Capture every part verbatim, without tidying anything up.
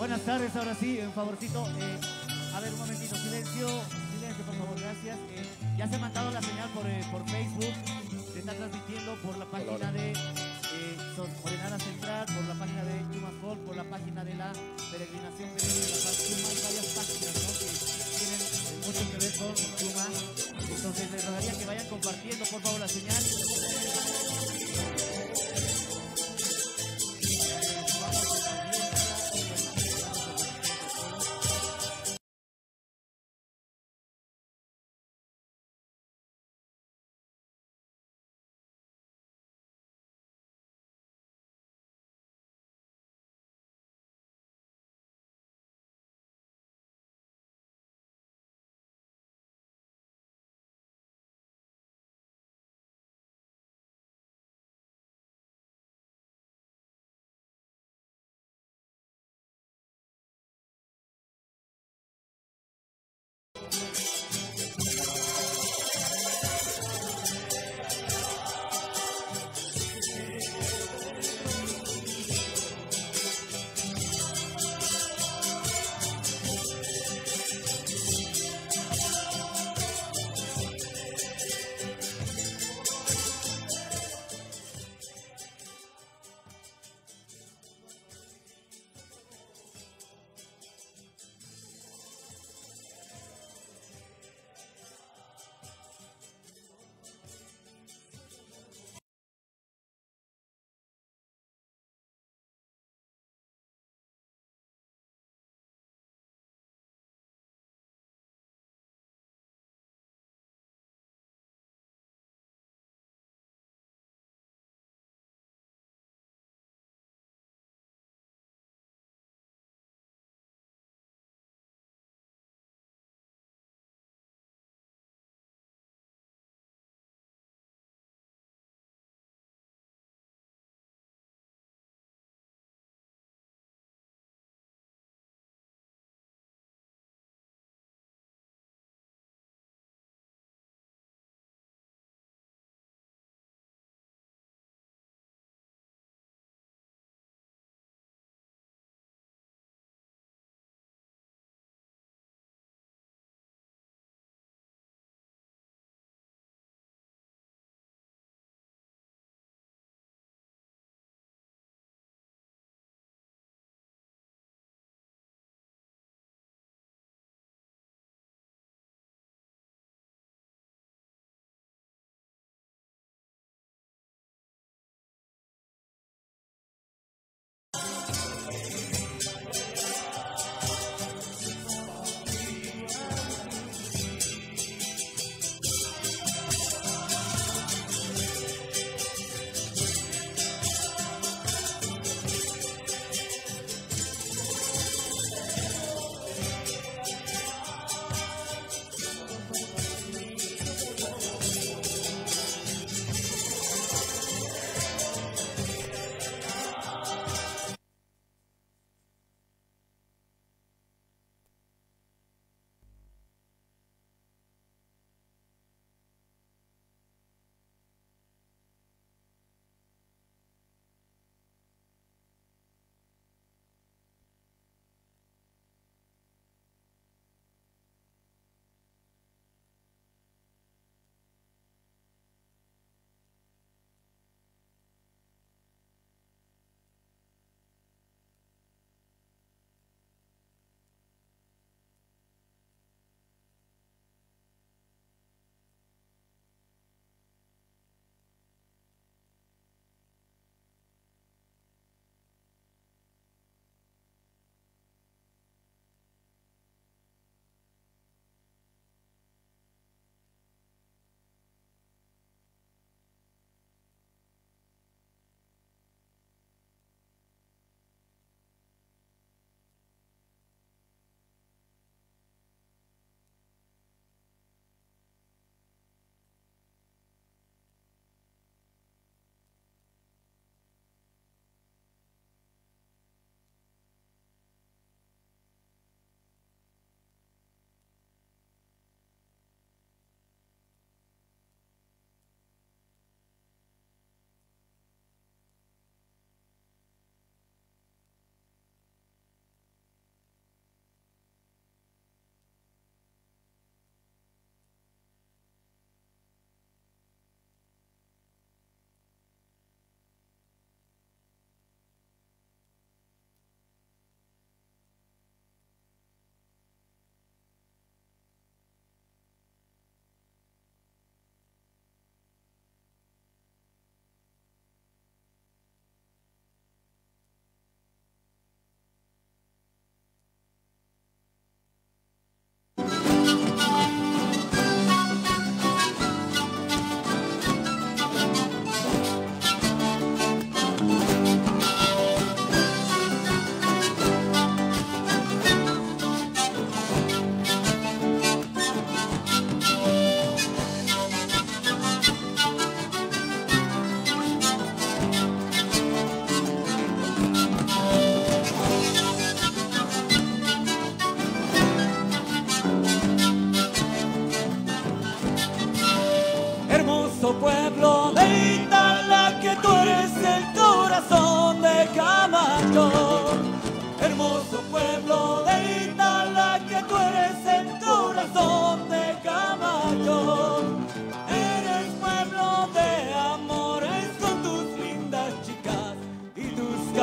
Buenas tardes, ahora sí, un favorcito. Eh, a ver, un momentito, silencio, silencio, por favor, gracias. Eh, ya se ha mandado la señal por, eh, por Facebook, se está transmitiendo por la página de eh, Son Morenada Central, por la página de Yuma Folk, por la página de la Peregrinación Peregrina de la Paz Yuma. Hay varias páginas, ¿no?, que tienen eh, mucho que ver con Yuma. Entonces les rogaría que vayan compartiendo, por favor, la señal.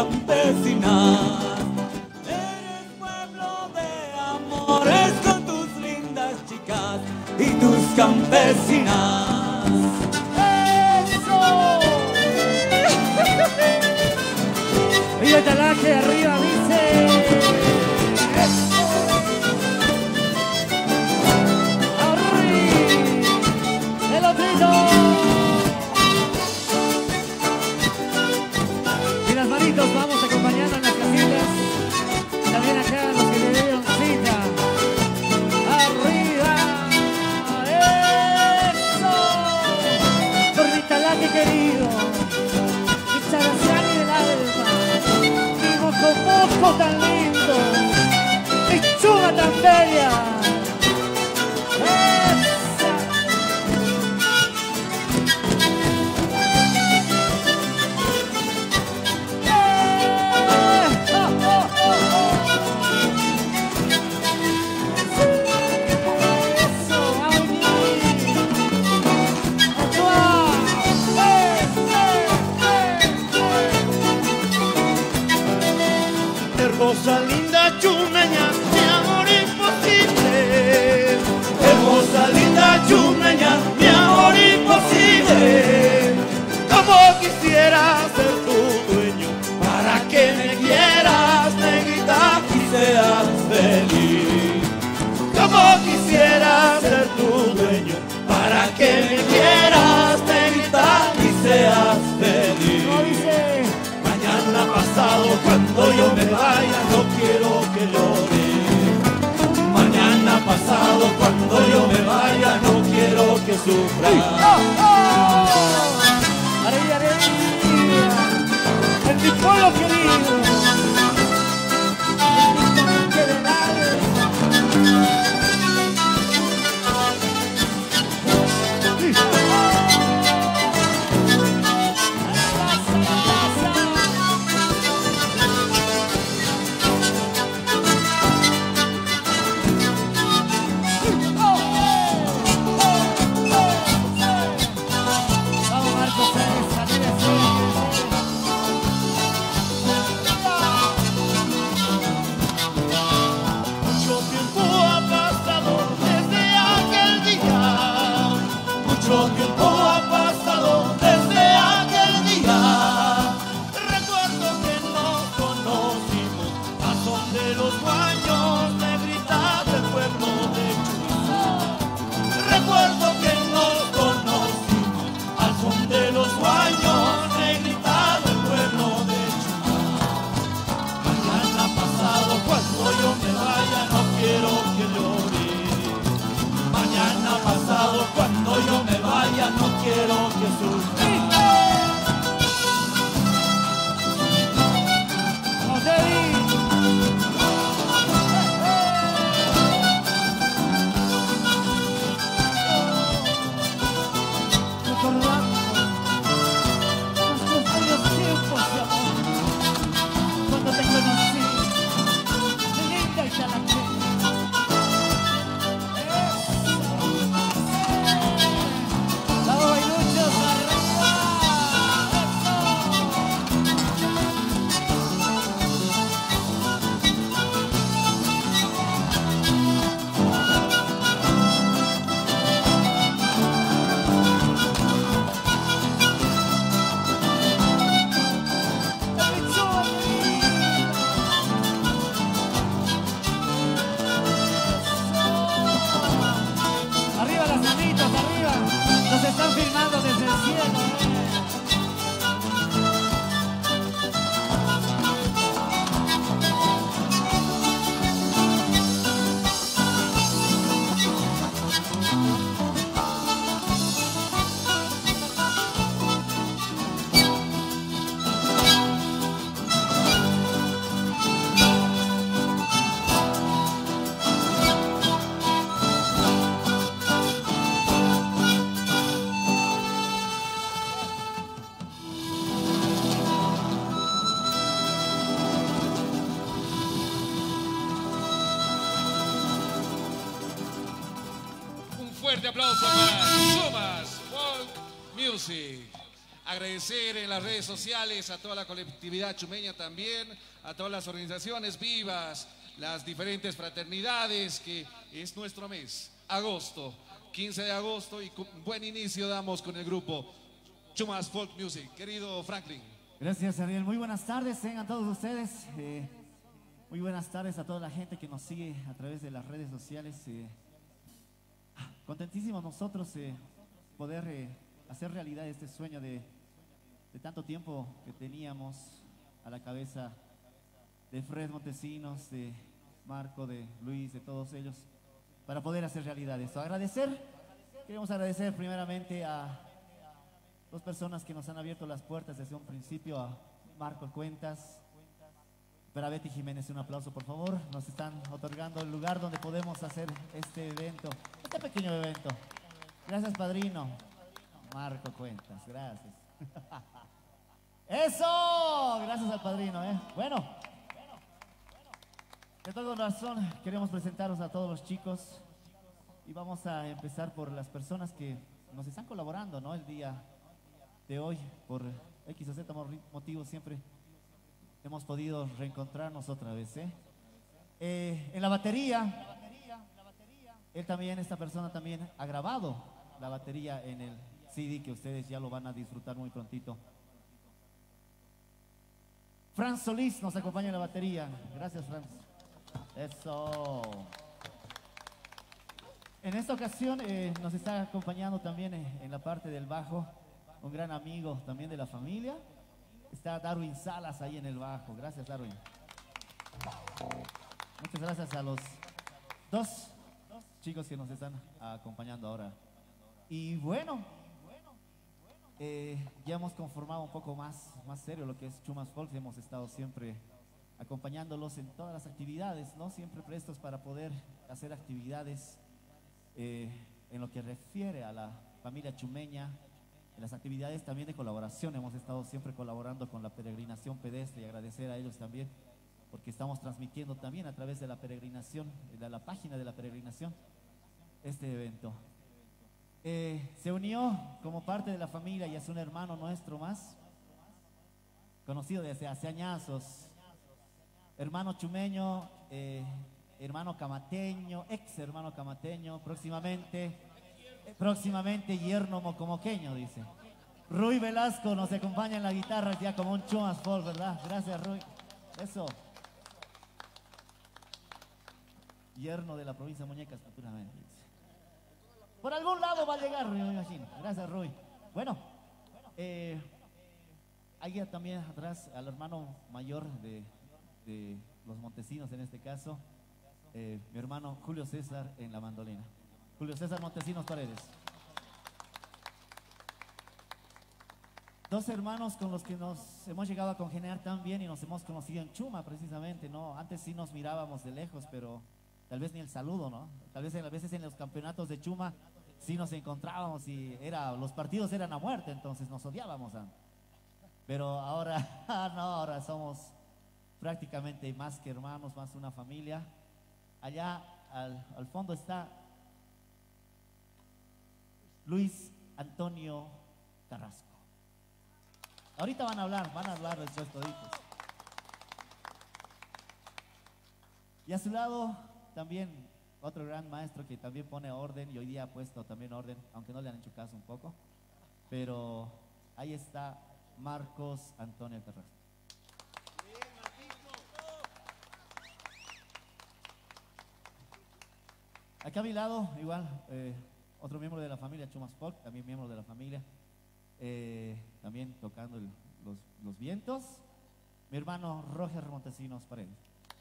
campesinas. Eres pueblo de amores con tus lindas chicas y tus campesinas. ¡Eso! Viva Talaje, arriba, dice. ¡Eso! ¡Arriba! ¡El otrito! Y las manitos vamos acompañando en las casitas. También acá los que le dieron cita. ¡Arriba! ¡Eso! Por mi Talaje querido, mi Characiani del alma, mi moco tan lindo, mi chuga tan bella. ¡Esa! ¡Eh! ¡Oh, oh, oh, oh! ¡Eso! ¡Ay! ¡Actúa! ¡Eh! ¡Eh! ¡Eh! Hermosa, linda chumeña, mi amor imposible. Hermosa, linda chumeña, mi amor imposible. Como quisiera ser tu dueño, para que me quieras, negrita, y seas feliz. Como quisiera ser tu dueño, para que me quieras, negrita, y seas feliz. ¿Cómo dice? Mañana pasado cuando yo me vaya no quiero que llore. Mañana pasado cuando yo me vaya no quiero que sufra. ¡Oh, oh! ¡Arriba, arriba! ¡En mi pueblo querido! ¡En mi que del alma! Vamos, Marcos Pérez, salir Mucho tiempo ha pasado desde aquel día. Mucho tiempo ha pasado desde aquel día. Recuerdo que nos conocimos a son de los baños, negrita del pueblo de Churizá. Recuerdo que nos conocimos al son de los baños, negrita del pueblo de Churizá. Mañana pasado cuando yo me vaya no quiero que llore. Mañana pasado cuando yo me vaya no quiero que sufra. ¡Como te di! Recordando nuestros bellos tiempos de amor, cuando te conocí, mi linda y talacheña. ¡Vamos, bailuchos, arriba! Arriba las manitas, arriba. Nos están filmando desde el cielo. ¿eh? fuerte aplauso para Sumas Folk Music. Agradecer en las redes sociales a toda la colectividad chumeña también, a todas las organizaciones vivas, las diferentes fraternidades, que es nuestro mes, agosto, quince de agosto, y un buen inicio damos con el grupo Chumas Folk Music. Querido Franklin. Gracias, Ariel. Muy buenas tardes, tengan todos ustedes. Eh, muy buenas tardes a toda la gente que nos sigue a través de las redes sociales. Eh, contentísimos nosotros eh, poder eh, hacer realidad este sueño de, de tanto tiempo que teníamos a la cabeza de Fred Montesinos, de Marco, de Luis, de todos ellos, para poder hacer realidad esto. Agradecer, queremos agradecer primeramente a dos personas que nos han abierto las puertas desde un principio, a Marco Cuentas, para Betty Jiménez, un aplauso por favor. Nos están otorgando el lugar donde podemos hacer este evento, este pequeño evento. Gracias, padrino. Marco Cuentas, gracias. ¡Eso! Gracias al padrino, ¿eh? Bueno, de todo corazón queremos presentaros a todos los chicos y vamos a empezar por las personas que nos están colaborando, ¿no? El día de hoy, por X o Z motivos, siempre hemos podido reencontrarnos otra vez, ¿eh? Eh, en la batería, él también, esta persona también ha grabado la batería en el C D que ustedes ya lo van a disfrutar muy prontito. Franz Solís nos acompaña en la batería. Gracias, Franz. Eso. En esta ocasión eh, nos está acompañando también eh, en la parte del bajo un gran amigo también de la familia. Está Darwin Salas ahí en el bajo. Gracias, Darwin. Muchas gracias a los dos chicos que nos están acompañando ahora. Y bueno, eh, ya hemos conformado un poco más, más serio lo que es Chumas Folk. Hemos estado siempre acompañándolos en todas las actividades, ¿no? Siempre prestos para poder hacer actividades eh, en lo que refiere a la familia chumeña. En las actividades también de colaboración hemos estado siempre colaborando con la peregrinación pedestre, y agradecer a ellos también porque estamos transmitiendo también a través de la peregrinación, de la página de la peregrinación, este evento. Eh, se unió como parte de la familia y es un hermano nuestro más, conocido desde hace añazos, hermano chumeño, eh, hermano camateño, ex hermano camateño, próximamente, eh, próximamente yerno mocomoqueño, dice. Rui Velasco nos acompaña en la guitarra ya como un Chumas Folk, ¿verdad? Gracias, Rui. Eso. Yerno de la provincia de Muñecas, naturalmente. Por algún lado va a llegar, Rui, me imagino. Gracias, Rui. Bueno, eh, hay también atrás al hermano mayor de, de los Montesinos, en este caso, eh, mi hermano Julio César en la mandolina. Julio César Montesinos Paredes. Dos hermanos con los que nos hemos llegado a congeniar tan bien y nos hemos conocido en Chuma, precisamente, ¿no? Antes sí nos mirábamos de lejos, pero tal vez ni el saludo, ¿no? Tal vez a veces en los campeonatos de Chuma sí nos encontrábamos y era, los partidos eran a muerte, entonces nos odiábamos antes. Pero ahora, no, ahora somos prácticamente más que hermanos, más una familia. Allá al, al fondo está Luis Antonio Carrasco. Ahorita van a hablar, van a hablar después toditos. Y a su lado también otro gran maestro que también pone orden y hoy día ha puesto también orden, aunque no le han hecho caso un poco. Pero ahí está Marcos Antonio Carrasco. Acá a mi lado, igual, eh, otro miembro de la familia, Chumas Folk, también miembro de la familia, eh, también tocando el, los, los vientos, mi hermano Roger Montesinos Paredes.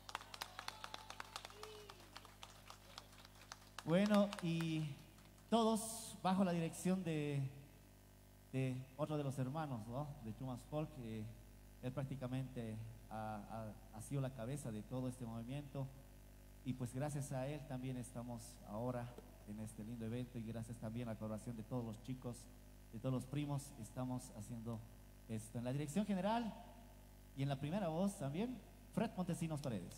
Bueno, y todos bajo la dirección de, de otro de los hermanos, ¿no? De Chumas Folk, eh, él prácticamente ha, ha, ha sido la cabeza de todo este movimiento. Y pues gracias a él también estamos ahora en este lindo evento y gracias también a la colaboración de todos los chicos, de todos los primos, estamos haciendo esto. En la dirección general y en la primera voz también, Fred Montesinos Paredes.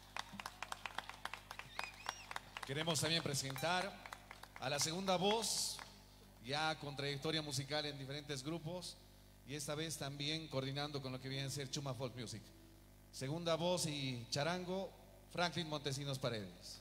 Queremos también presentar a la segunda voz, ya con trayectoria musical en diferentes grupos, y esta vez también coordinando con lo que viene a ser Chuma Folk Music. Segunda voz y charango, Franklin Montesinos Paredes.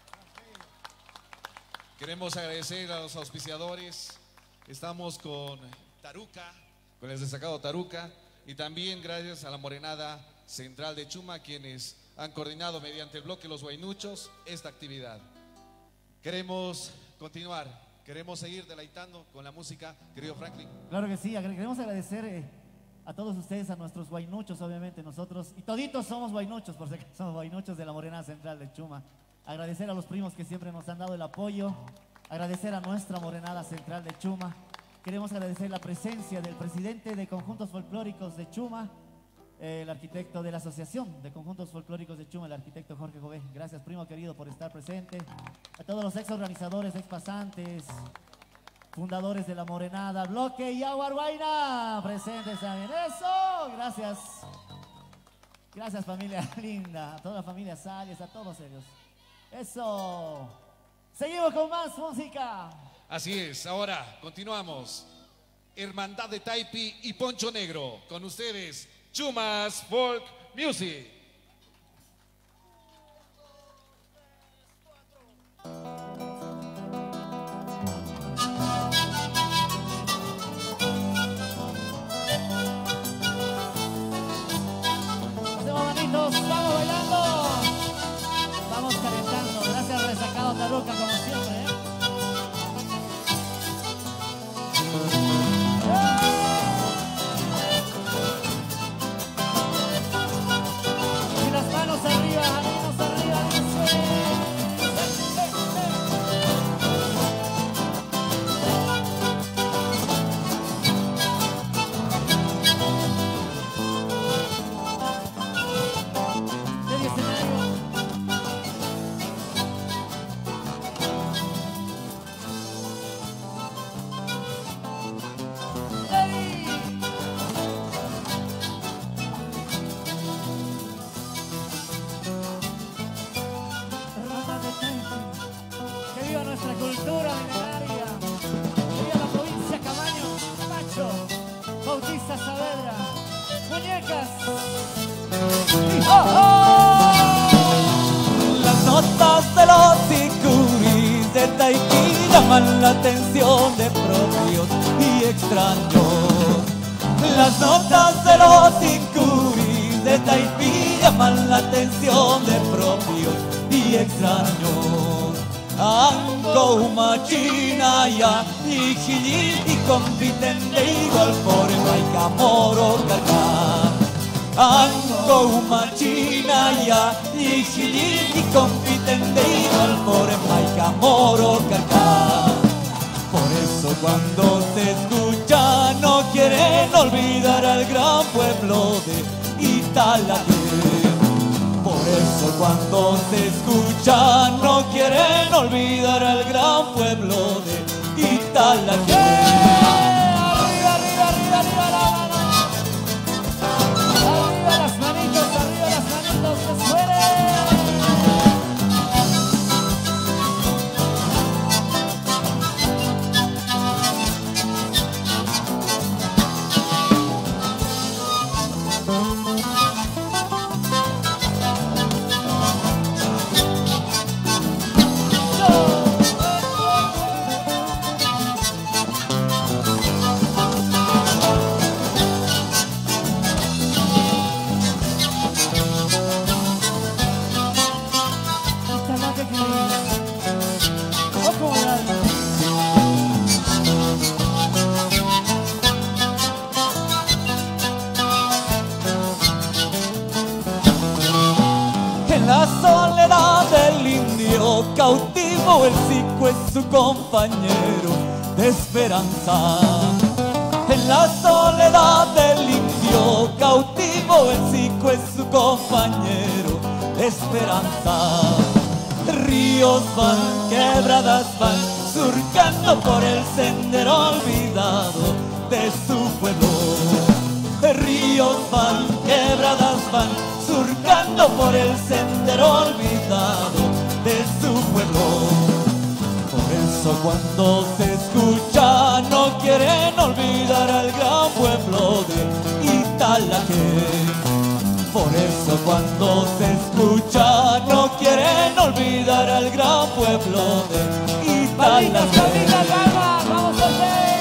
Queremos agradecer a los auspiciadores. Estamos con Taruca, con el destacado Taruca, y también gracias a la Morenada Central de Chuma, quienes han coordinado mediante el bloque Los Guainuchos esta actividad. Queremos continuar, queremos seguir deleitando con la música, querido Franklin. Claro que sí, queremos agradecer eh, a todos ustedes, a nuestros guainuchos, obviamente nosotros, y toditos somos guainuchos, por si acaso somos guainuchos de la Morenada Central de Chuma. Agradecer a los primos que siempre nos han dado el apoyo, agradecer a nuestra Morenada Central de Chuma. Queremos agradecer la presencia del presidente de Conjuntos Folclóricos de Chuma, eh, el arquitecto de la Asociación de Conjuntos Folclóricos de Chuma, el arquitecto Jorge Jové. Gracias, primo querido, por estar presente. A todos los ex organizadores, ex pasantes, fundadores de la Morenada, Bloque y Aguarguaina, presentes también. ¡Eso! Gracias. Gracias, familia linda, a toda la familia Salles, a todos ellos. ¡Eso! Seguimos con más música. Así es, ahora continuamos. Hermandad de Taipi y Poncho Negro, con ustedes, Chumas Folk Music. Hacemos manitos, vamos bailando, vamos calentando. Gracias, Resacado Taruca, como siempre, ¿eh? Y las manos arriba, manos arriba, dice. Medio escenario. Que viva nuestra cultura milenaria, que viva la provincia Camaño, Macho, Bautista Saavedra, muñecas. Y ¡oh, oh! Las notas de los sicuris de Tahití llaman la atención de propios y extraños. Las notas de los sicuris de Tahití llaman la atención de propios y extraños. Anco machinaya y y compiten de igual forma y camoro cargar. Anco machinaya y y compiten de igual forma y camoro cargar. Por eso cuando se escucha no quieren olvidar al gran pueblo de Italagué. Por eso cuando se escucha no quieren olvidar al gran pueblo de Italagué. Arriba, arriba, arriba, arriba la mano. Arriba las manitos, arriba las manitos, que suene. La soledad del indio cautivo, el cico es su compañero de esperanza. En la soledad del indio cautivo, el cico es su compañero de esperanza. Ríos van, quebradas van, surcando por el sendero olvidado de su pueblo. Ríos van, quebradas van, surcando por el sendero olvidado de su pueblo. Por eso cuando se escucha no quieren olvidar al gran pueblo Italaque. Por eso cuando se escucha no quieren olvidar al gran pueblo de Italaque. ¡Vamos a hacer!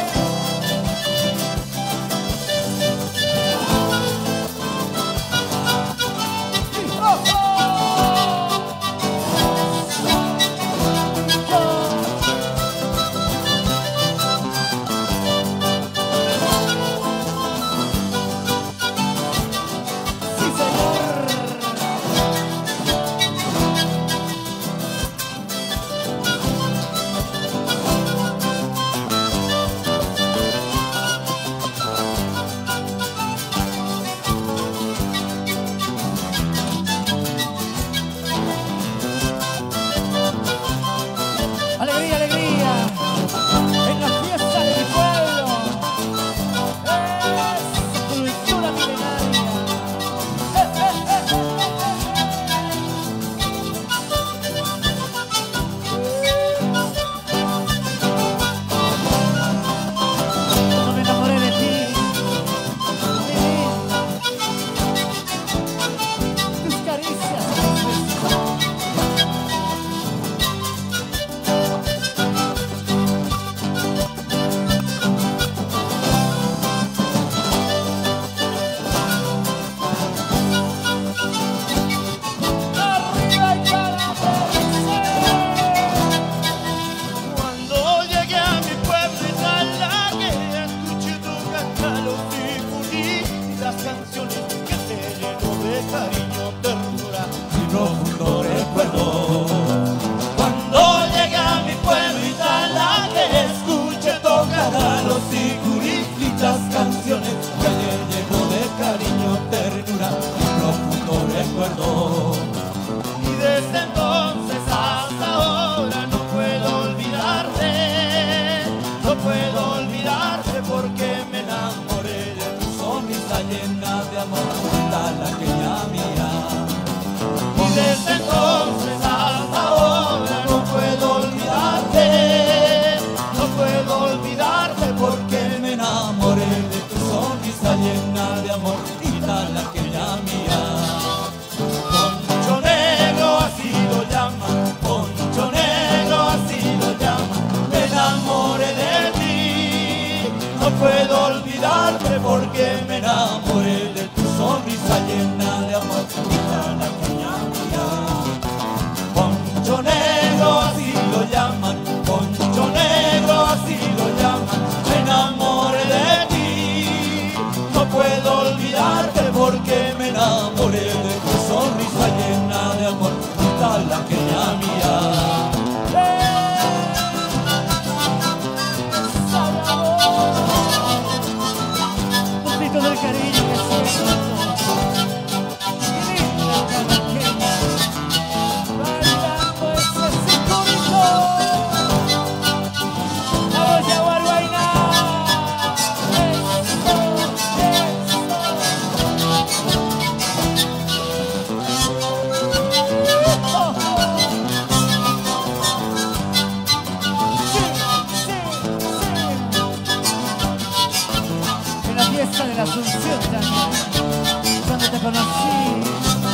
Porque me enamoré de tu sonrisa llena de amor, Italaqueña mía. Poncho negro, así lo llaman, poncho negro, así lo llaman. Me enamoré de ti, no puedo olvidarte porque me enamoré de tu sonrisa llena de amor, Italaqueña mía. Del cariño que siento, mi linda italaqueña, bailando ese circuito, la voy a guarguainar, eso, eso. Oh, oh. Sí, sí, sí. En la fiesta de la Asunción también, cuando te conocí.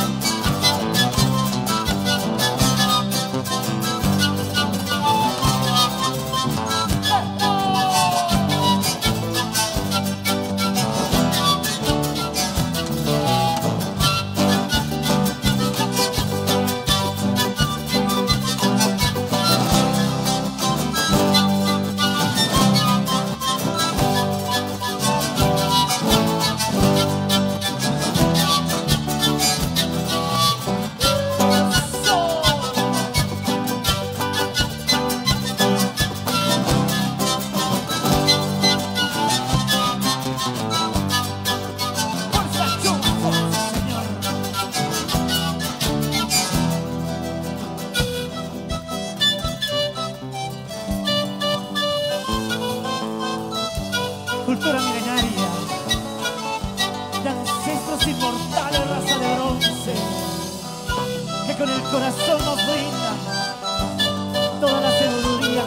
Cultura milenaria de ancestros inmortales, raza de bronce, que con el corazón nos brinda toda la sabiduría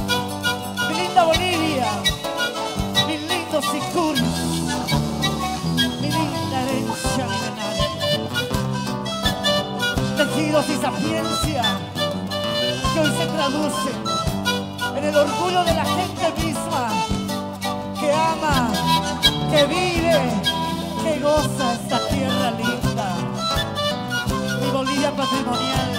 ancestral. Mi linda Bolivia, mi lindo Sicuri, logos y sapiencia que hoy se traducen en el orgullo de la gente misma que ama, que vive, que goza esta tierra linda, mi Bolivia patrimonial.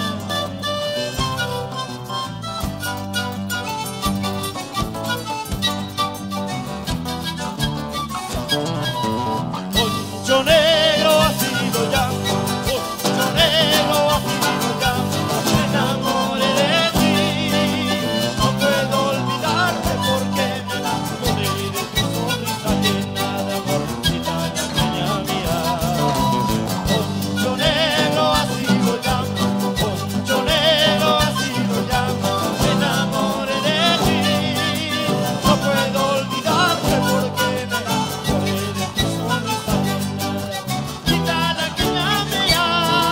Poncho negro así lo llamo, poncho negro así lo llamo, me enamoré de ti, no puedo olvidarte porque me enamoré de tu sonrisa llena de amor, gitana peña mía. Poncho negro así lo llamo, poncho negro así lo llamo, me enamoré de ti, no puedo olvidarte porque me enamoré de tu sonrisa llena de amor, gitana peña mía.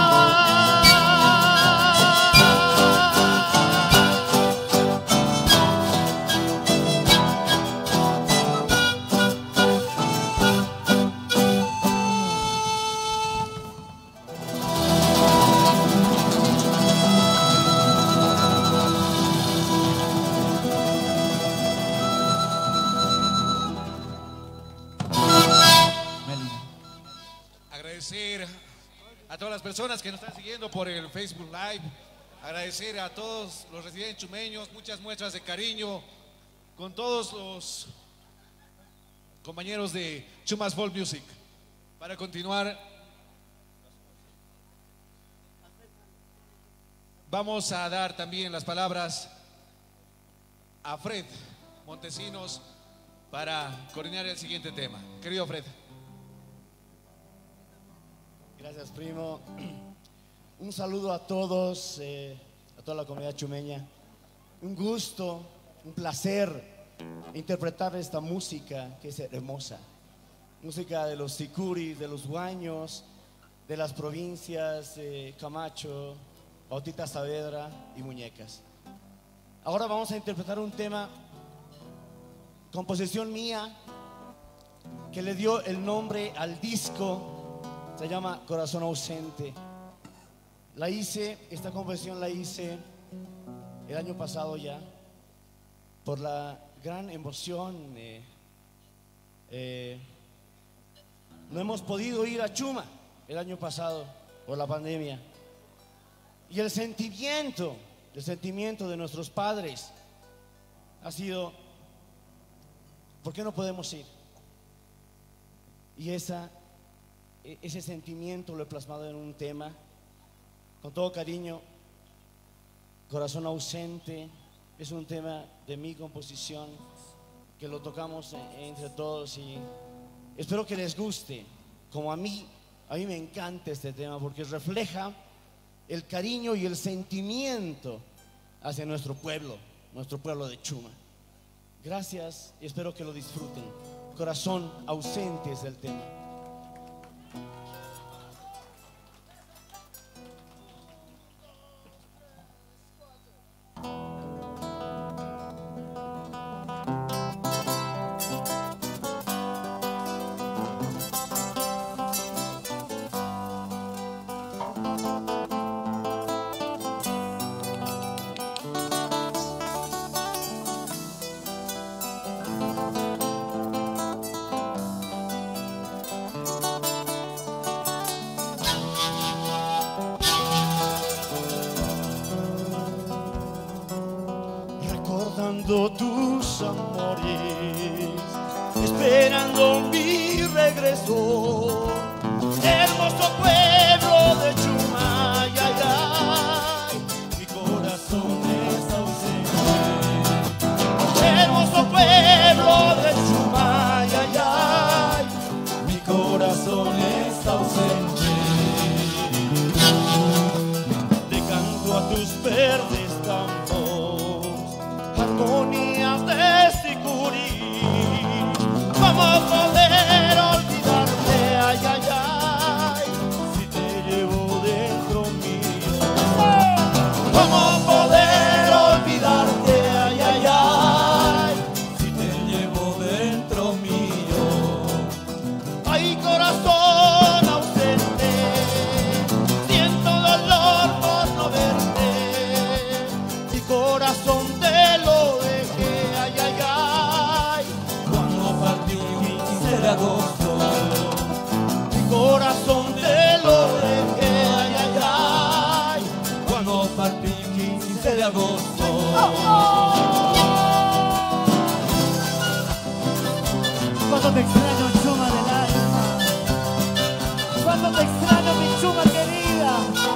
Agradecer a todas las personas que nos están siguiendo por el Facebook Live, agradecer a todos los residentes chumeños, muchas muestras de cariño con todos los compañeros de Chumas Folk Music. Para continuar, vamos a dar también las palabras a Fred Montesinos para coordinar el siguiente tema. Querido Fred. Gracias, primo. Un saludo a todos, eh, a toda la comunidad chumeña. Un gusto, un placer interpretar esta música que es hermosa. Música de los sicuris, de los huaños, de las provincias de Camacho, Bautista Saavedra y Muñecas. Ahora vamos a interpretar un tema, composición mía, que le dio el nombre al disco. Se llama Corazón Ausente. La hice, esta composición la hice el año pasado ya, por la gran emoción. Eh, eh, no hemos podido ir a Chuma el año pasado por la pandemia. Y el sentimiento, el sentimiento de nuestros padres ha sido, ¿por qué no podemos ir? Y esa Ese sentimiento lo he plasmado en un tema, con todo cariño. Corazón Ausente es un tema de mi composición que lo tocamos entre todos y espero que les guste, como a mí. A mí me encanta este tema porque refleja el cariño y el sentimiento hacia nuestro pueblo, nuestro pueblo de Chuma. Gracias y espero que lo disfruten. Corazón Ausente es el tema. Tus amores, esperando mi regreso, hermoso pueblo de Chuma, ay, ay, ay, mi corazón es ausente, hermoso pueblo de Chuma, ay, ay, ay, mi corazón es ausente, te canto a tus verdes campos, armonías de sicurí. ¿Cómo poder olvidarte, ay, ay, ay, si te llevo dentro mío? ¿Cómo poder olvidarte, ay, ay, ay, si te llevo dentro mío? Ay, corazón ausente, siento dolor por no Cuánto te extraño, Chuma del alma. Cuánto te extraño, mi Chuma querida.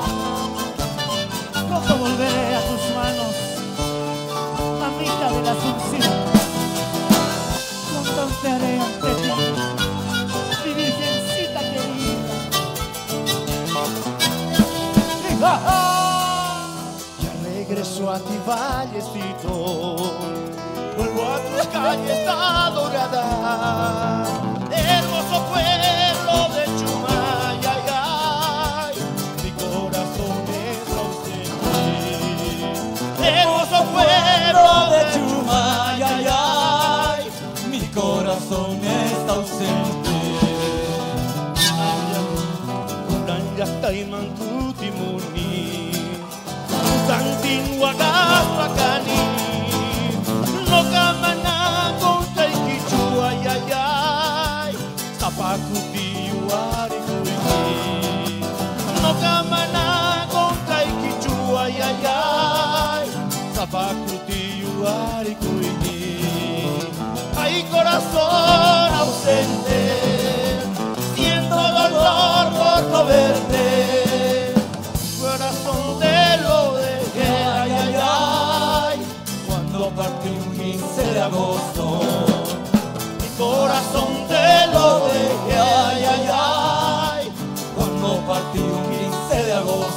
Pronto volveré a tus manos, mamita de la Asunción. Pronto te haré ante ti, mi virgencita querida. Ya regreso a ti, vallecito, vuelvo a tus calles adoradas. Hermoso pueblo de Chuma, ay, ay, ay, mi corazón es ausente. Hermoso pueblo de Chuma, ay, ay, ay, mi corazón está ausente. Uranya Taimantuti Muni, Tantin Wakasakani, no kamana con Taikichu, ay, ay, ay, Tapakuti Wari Kuini, no kamana con Taikichu, ay, ay, ay, Tapakuti Wari Kuini. Ay, corazón ausente, siento dolor por no verte, corazón te lo dejé, ay, ay, ay, cuando partí un quince de agosto, mi corazón te lo dejé, ay, ay, ay, cuando partí un quince de agosto.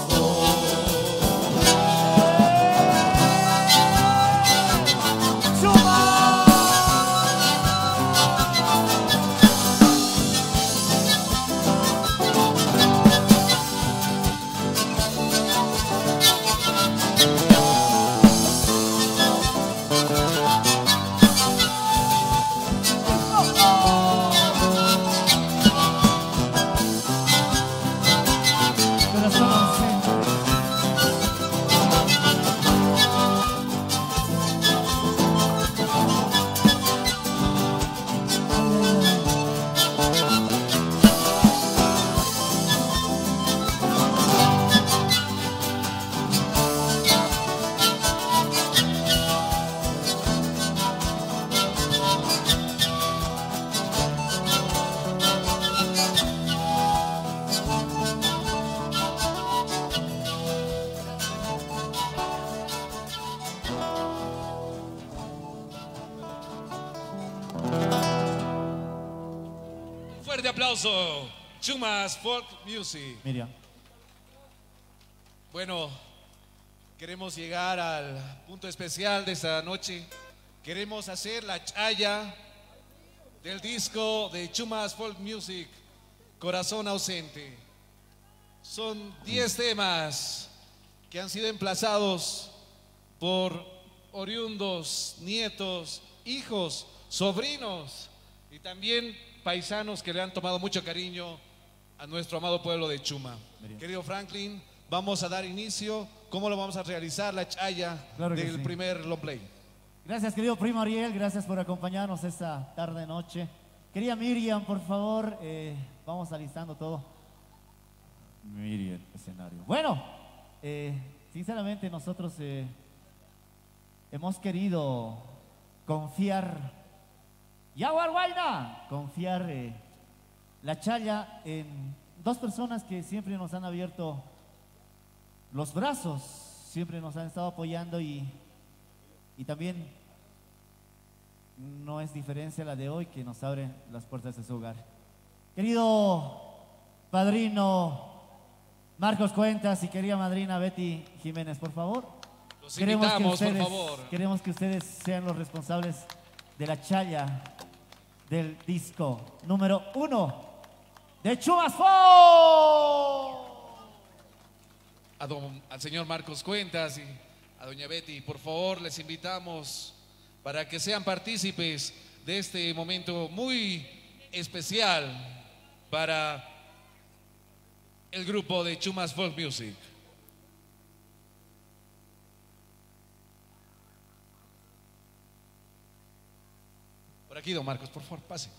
Fuerte aplauso, Chumas Folk Music. Miriam. Bueno, queremos llegar al punto especial de esta noche. Queremos hacer la chaya del disco de Chumas Folk Music, Corazón Ausente. Son diez temas que han sido emplazados por oriundos, nietos, hijos, sobrinos y también paisanos que le han tomado mucho cariño a nuestro amado pueblo de Chuma. Miriam. Querido Franklin, vamos a dar inicio. ¿Cómo lo vamos a realizar la chaya Claro que del sí. primer long play? Gracias, querido primo Ariel, gracias por acompañarnos esta tarde noche. Querida Miriam, por favor, eh, vamos alistando todo. Miriam, escenario. Bueno, eh, sinceramente nosotros eh, hemos querido confiar, Yaguarguaina, confiar eh, la chaya en dos personas que siempre nos han abierto los brazos, siempre nos han estado apoyando y, y también no es diferencia la de hoy que nos abre las puertas de su hogar. Querido padrino Marcos Cuentas y querida madrina Betty Jiménez, por favor. Los Queremos que invitamos, por ustedes, favor. queremos que ustedes sean los responsables de la chaya del disco número uno de Chumas Folk. A don- al señor Marcos Cuentas y a doña Betty, por favor, les invitamos para que sean partícipes de este momento muy especial para el grupo de Chumas Folk Music. Por aquí, don Marcos, por favor, pase.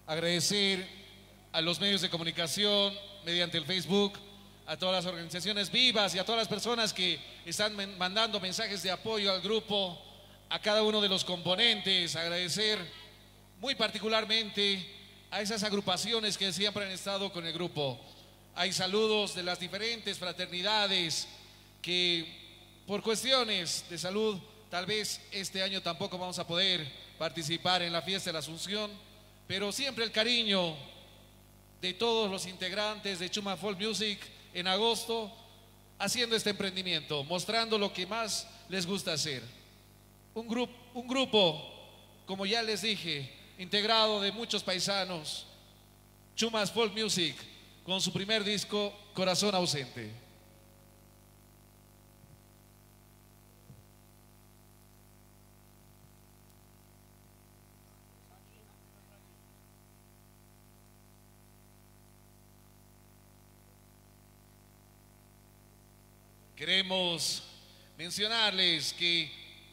Agradecer a los medios de comunicación mediante el Facebook, a todas las organizaciones vivas y a todas las personas que están mandando mensajes de apoyo al grupo, a cada uno de los componentes. Agradecer muy particularmente a esas agrupaciones que siempre han estado con el grupo. Hay saludos de las diferentes fraternidades que por cuestiones de salud tal vez este año tampoco vamos a poder participar en la fiesta de la Asunción, pero siempre el cariño de todos los integrantes de Chuma Folk Music en agosto, haciendo este emprendimiento, mostrando lo que más les gusta hacer. Un grupo, un grupo, como ya les dije, integrado de muchos paisanos, Chumas Folk Music, con su primer disco, Corazón Ausente. Queremos mencionarles que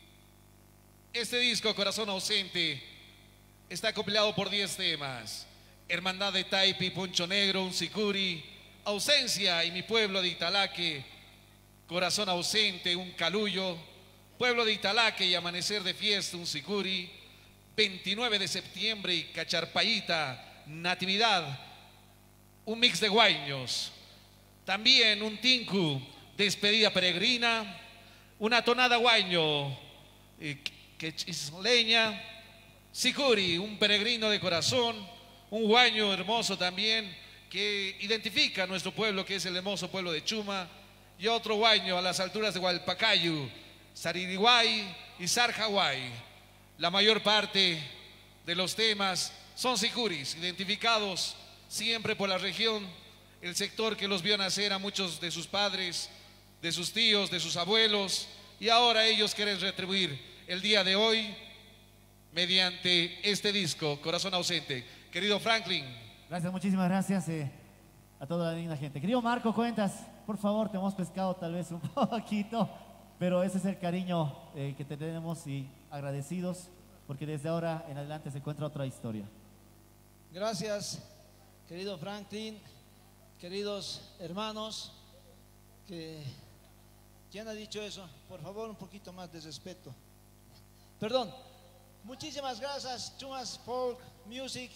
este disco, Corazón Ausente, está compilado por diez temas. Hermandad de Taipi, Poncho Negro, un Sicuri, Ausencia y Mi Pueblo de Italaque, Corazón Ausente, un Calullo, Pueblo de Italaque y Amanecer de Fiesta, un Sicuri, veintinueve de septiembre y Cacharpayita, Natividad, un mix de guaños. También un Tinku, Despedida Peregrina, una tonada guaño, eh, que es leña, Sicuri, un peregrino de corazón, un guaño hermoso también que identifica a nuestro pueblo, que es el hermoso pueblo de Chuma, y otro guaño a las alturas de Hualpacayu, Saririguay y Sarjaguay. La mayor parte de los temas son sicuris, identificados siempre por la región, el sector que los vio nacer a muchos de sus padres, de sus tíos, de sus abuelos, y ahora ellos quieren retribuir el día de hoy mediante este disco, Corazón Ausente. Querido Franklin. Gracias, muchísimas gracias eh, a toda la linda gente. Querido Marco Cuentas, por favor, te hemos pescado tal vez un poquito, pero ese es el cariño eh, que te tenemos y agradecidos, porque desde ahora en adelante se encuentra otra historia. Gracias, querido Franklin, queridos hermanos. Que, ¿quién ha dicho eso? Por favor, un poquito más de respeto. Perdón. Muchísimas gracias, Chumas Folk Music,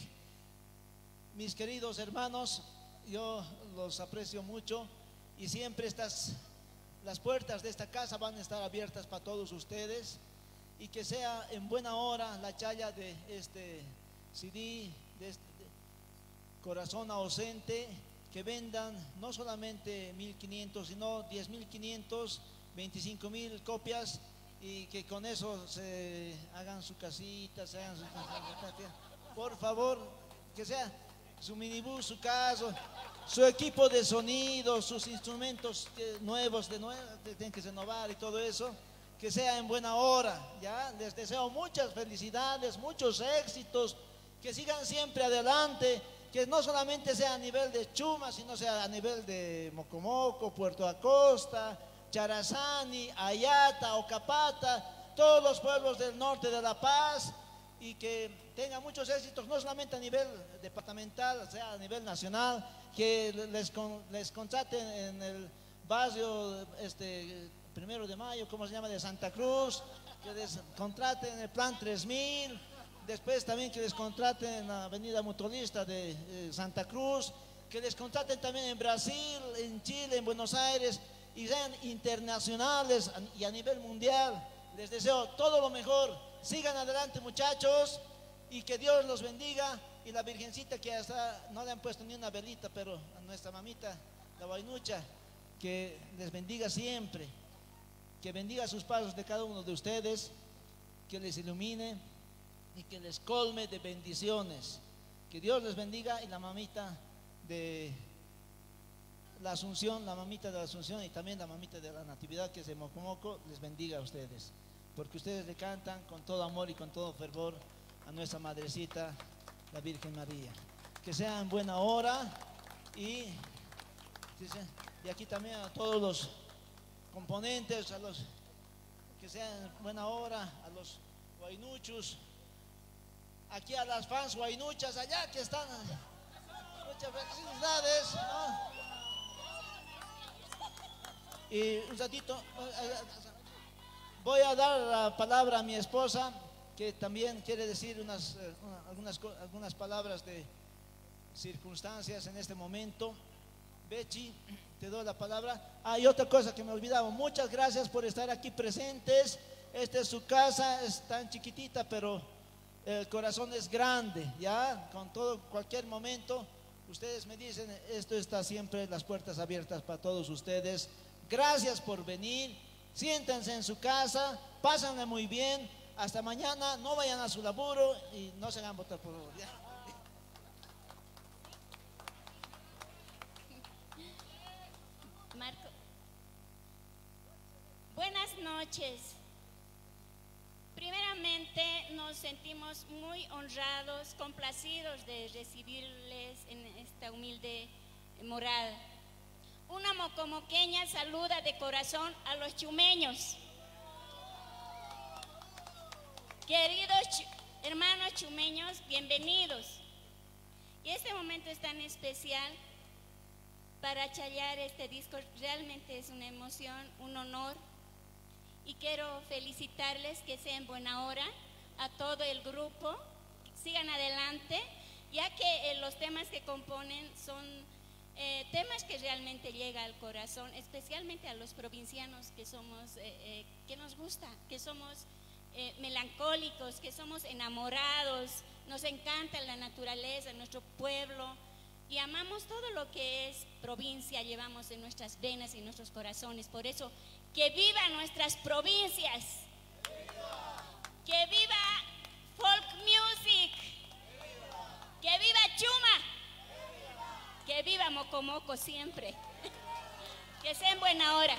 mis queridos hermanos. Yo los aprecio mucho y siempre estas, las puertas de esta casa van a estar abiertas para todos ustedes, y que sea en buena hora la chaya de este C D, de este de Corazón Ausente, que vendan no solamente mil quinientos, sino diez mil quinientos, veinticinco mil copias, y que con eso se hagan su casita, se hagan su... Por favor, que sea su minibús, su caso, su equipo de sonido, sus instrumentos nuevos, de nuevo, tienen que renovar y todo eso, que sea en buena hora, ¿ya? Les deseo muchas felicidades, muchos éxitos, que sigan siempre adelante, que no solamente sea a nivel de Chuma, sino sea a nivel de Mocomoco, Puerto Acosta, Charazani, Ayata, Ocapata, todos los pueblos del norte de La Paz, y que tengan muchos éxitos, no solamente a nivel departamental, sea a nivel nacional, que les, les contraten en el barrio este, Primero de Mayo, ¿cómo se llama?, de Santa Cruz, que les contraten en el plan tres mil, después también que les contraten en la avenida Mutualista de eh, Santa Cruz, que les contraten también en Brasil, en Chile, en Buenos Aires, y sean internacionales y a nivel mundial. Les deseo todo lo mejor. Sigan adelante, muchachos, y que Dios los bendiga. Y la Virgencita, que hasta no le han puesto ni una velita, pero a nuestra mamita, la Guainucha, que les bendiga siempre, que bendiga sus pasos de cada uno de ustedes, que les ilumine y que les colme de bendiciones. Que Dios les bendiga, y la mamita de la Asunción, la mamita de la Asunción, y también la mamita de la Natividad, que es de Mocomoco, les bendiga a ustedes, porque ustedes le cantan con todo amor y con todo fervor a nuestra madrecita, la Virgen María. Que sea en buena hora, y, y aquí también a todos los componentes, a los que sean en buena hora, a los guainuchos, aquí a las fans guainuchas allá que están. Muchas felicidades, ¿no? Y un ratito voy a dar la palabra a mi esposa, que también quiere decir unas, algunas, algunas palabras de circunstancias en este momento. Bechi, te doy la palabra. Ah, y otra cosa que me olvidaba, muchas gracias por estar aquí presentes. Esta es su casa, es tan chiquitita, pero el corazón es grande, ya, con todo, cualquier momento, ustedes me dicen, esto está siempre, las puertas abiertas para todos ustedes. Gracias por venir, siéntense en su casa, pásenla muy bien, hasta mañana, no vayan a su laburo y no se hagan votar por favor, ¿ya? Marco. Buenas noches. Primeramente nos sentimos muy honrados, complacidos de recibirles en esta humilde morada. Una mocomoqueña saluda de corazón a los chumeños. Queridos chu- hermanos chumeños, bienvenidos. Y este momento es tan especial para chayar este disco, realmente es una emoción, un honor. Y quiero felicitarles, que sea en buena hora, a todo el grupo, sigan adelante, ya que eh, los temas que componen son eh, temas que realmente llegan al corazón, especialmente a los provincianos que somos, eh, eh, que nos gusta, que somos eh, melancólicos, que somos enamorados, nos encanta la naturaleza, nuestro pueblo, y amamos todo lo que es provincia, llevamos en nuestras venas y en nuestros corazones. Por eso, que viva nuestras provincias, que viva folk music, que viva Chuma, que viva Mocomoco siempre, que sea en buena hora.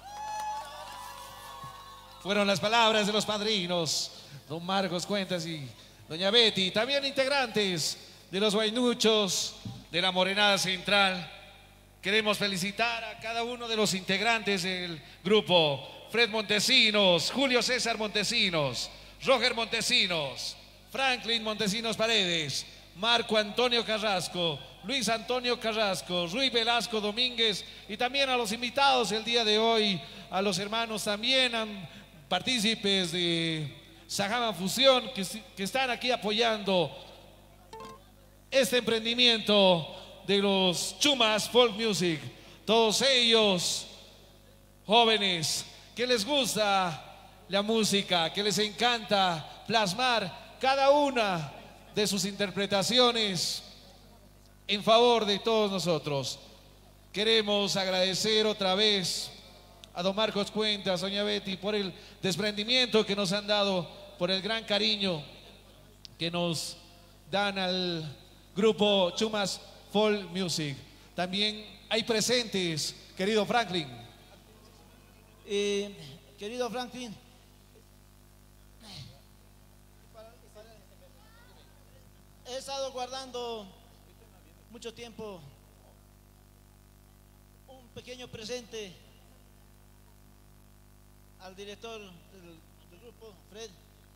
Fueron las palabras de los padrinos, don Marcos Cuentas y doña Betty, también integrantes de los Guainuchos de la Morenada Central. Queremos felicitar a cada uno de los integrantes del grupo: Fred Montesinos, Julio César Montesinos, Roger Montesinos, Franklin Montesinos Paredes, Marco Antonio Carrasco, Luis Antonio Carrasco, Rui Velasco Domínguez, y también a los invitados el día de hoy, a los hermanos también, a partícipes de Sajama Fusión, que, que están aquí apoyando este emprendimiento de los Chumas Folk Music. Todos ellos jóvenes que les gusta la música, que les encanta plasmar cada una de sus interpretaciones en favor de todos nosotros. Queremos agradecer otra vez a don Marcos Cuentas, doña Betty, por el desprendimiento que nos han dado, por el gran cariño que nos dan al grupo Chumas Folk Music. También hay presentes, querido Franklin. Eh, querido Franklin, he estado guardando mucho tiempo un pequeño presente al director del, del grupo, Fred.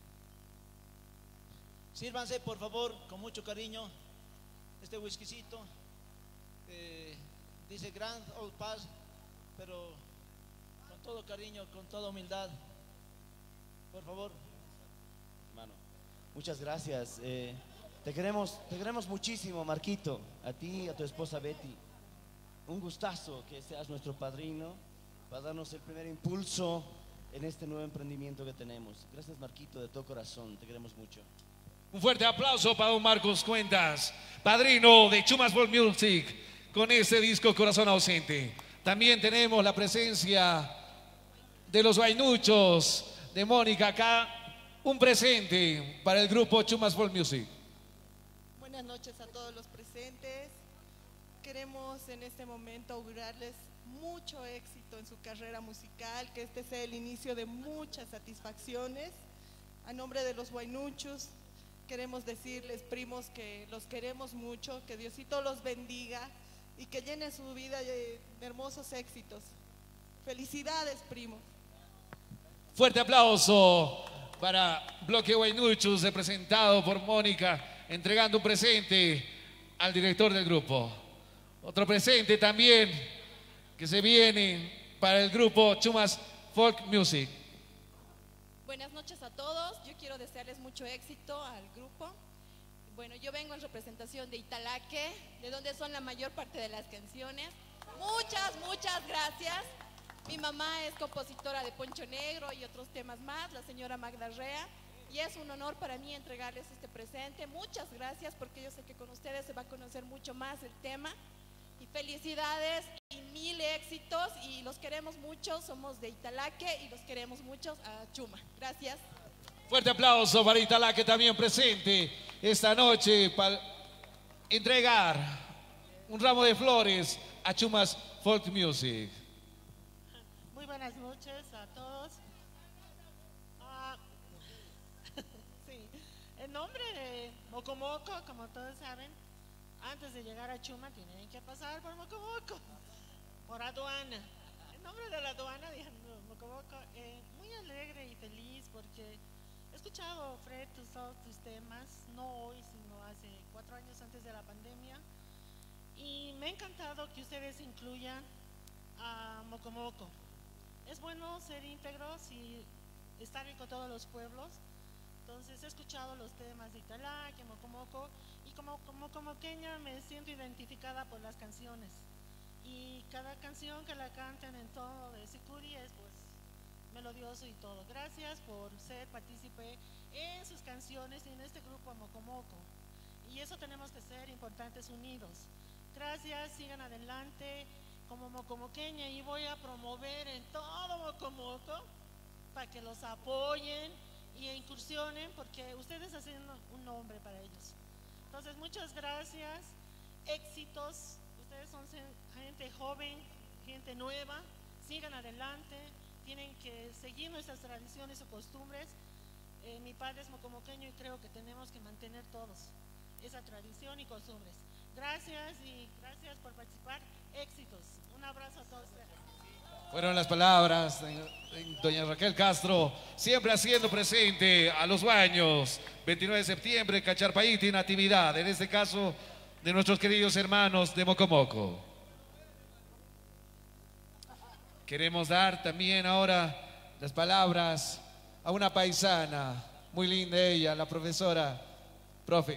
Sírvanse por favor con mucho cariño este whiskycito, eh, dice Grand Old Pass, pero con todo cariño, con toda humildad, por favor. Hermano, muchas gracias. Eh, te queremos, te queremos muchísimo, Marquito. A ti y a tu esposa Betty. Un gustazo que seas nuestro padrino para darnos el primer impulso en este nuevo emprendimiento que tenemos. Gracias, Marquito, de todo corazón. Te queremos mucho. Un fuerte aplauso para don Marcos Cuentas, padrino de Chumas Folk Music, con este disco Corazón Ausente. También tenemos la presencia de los Guainuchos, de Mónica acá, un presente para el grupo Chumas Folk Music. Buenas noches a todos los presentes. Queremos en este momento augurarles mucho éxito en su carrera musical, que este sea el inicio de muchas satisfacciones. A nombre de los Guainuchos, queremos decirles, primos, que los queremos mucho, que Diosito los bendiga y que llene su vida de, de hermosos éxitos. Felicidades, primos. Fuerte aplauso para Bloque Huaynuchus, representado por Mónica, entregando un presente al director del grupo. Otro presente también que se viene para el grupo Chumas Folk Music. Buenas noches a todos, yo quiero desearles mucho éxito al grupo. Bueno, yo vengo en representación de Italaque, de donde son la mayor parte de las canciones. Muchas, muchas gracias. Mi mamá es compositora de Poncho Negro y otros temas más, la señora Magda Rea, y es un honor para mí entregarles este presente. Muchas gracias, porque yo sé que con ustedes se va a conocer mucho más el tema. Y felicidades y mil éxitos, y los queremos mucho, somos de Italaque y los queremos mucho a Chuma. Gracias. Fuerte aplauso para Italaque, también presente esta noche para entregar un ramo de flores a Chumas Folk Music. Muy buenas noches a todos. Ah, sí, en nombre de Mocomoco, como todos saben, antes de llegar a Chuma tienen que pasar por Mocomoco, por aduana. En nombre de la aduana, dije Mocomoco, eh, muy alegre y feliz porque he escuchado, Fred, tus, todos tus temas, no hoy, sino hace cuatro años antes de la pandemia. Y me ha encantado que ustedes incluyan a Mocomoco. Es bueno ser íntegros y estar bien con todos los pueblos. Entonces he escuchado los temas de Italaque, Mocomoco, y como, como mocomoqueña me siento identificada por las canciones. Y cada canción que la canten en tono de Sicuri es pues melodioso y todo. Gracias por ser partícipe en sus canciones y en este grupo Mocomoco. Y eso tenemos que ser importantes, unidos. Gracias, sigan adelante como mocomoqueña, y voy a promover en todo Mocomoco para que los apoyen y incursionen, porque ustedes hacen un nombre para ellos. Entonces, muchas gracias, éxitos, ustedes son gente joven, gente nueva, sigan adelante, tienen que seguir nuestras tradiciones o costumbres. Eh, mi padre es mocomoqueño y creo que tenemos que mantener todos esa tradición y costumbres. Gracias y gracias por participar. Éxitos. Un abrazo a todos. Fueron las palabras de doña Raquel Castro, siempre haciendo presente a los baños. veintinueve de septiembre, Cacharpaíti, Natividad, en este caso de nuestros queridos hermanos de Mocomoco. Queremos dar también ahora las palabras a una paisana, muy linda ella, la profesora, profe.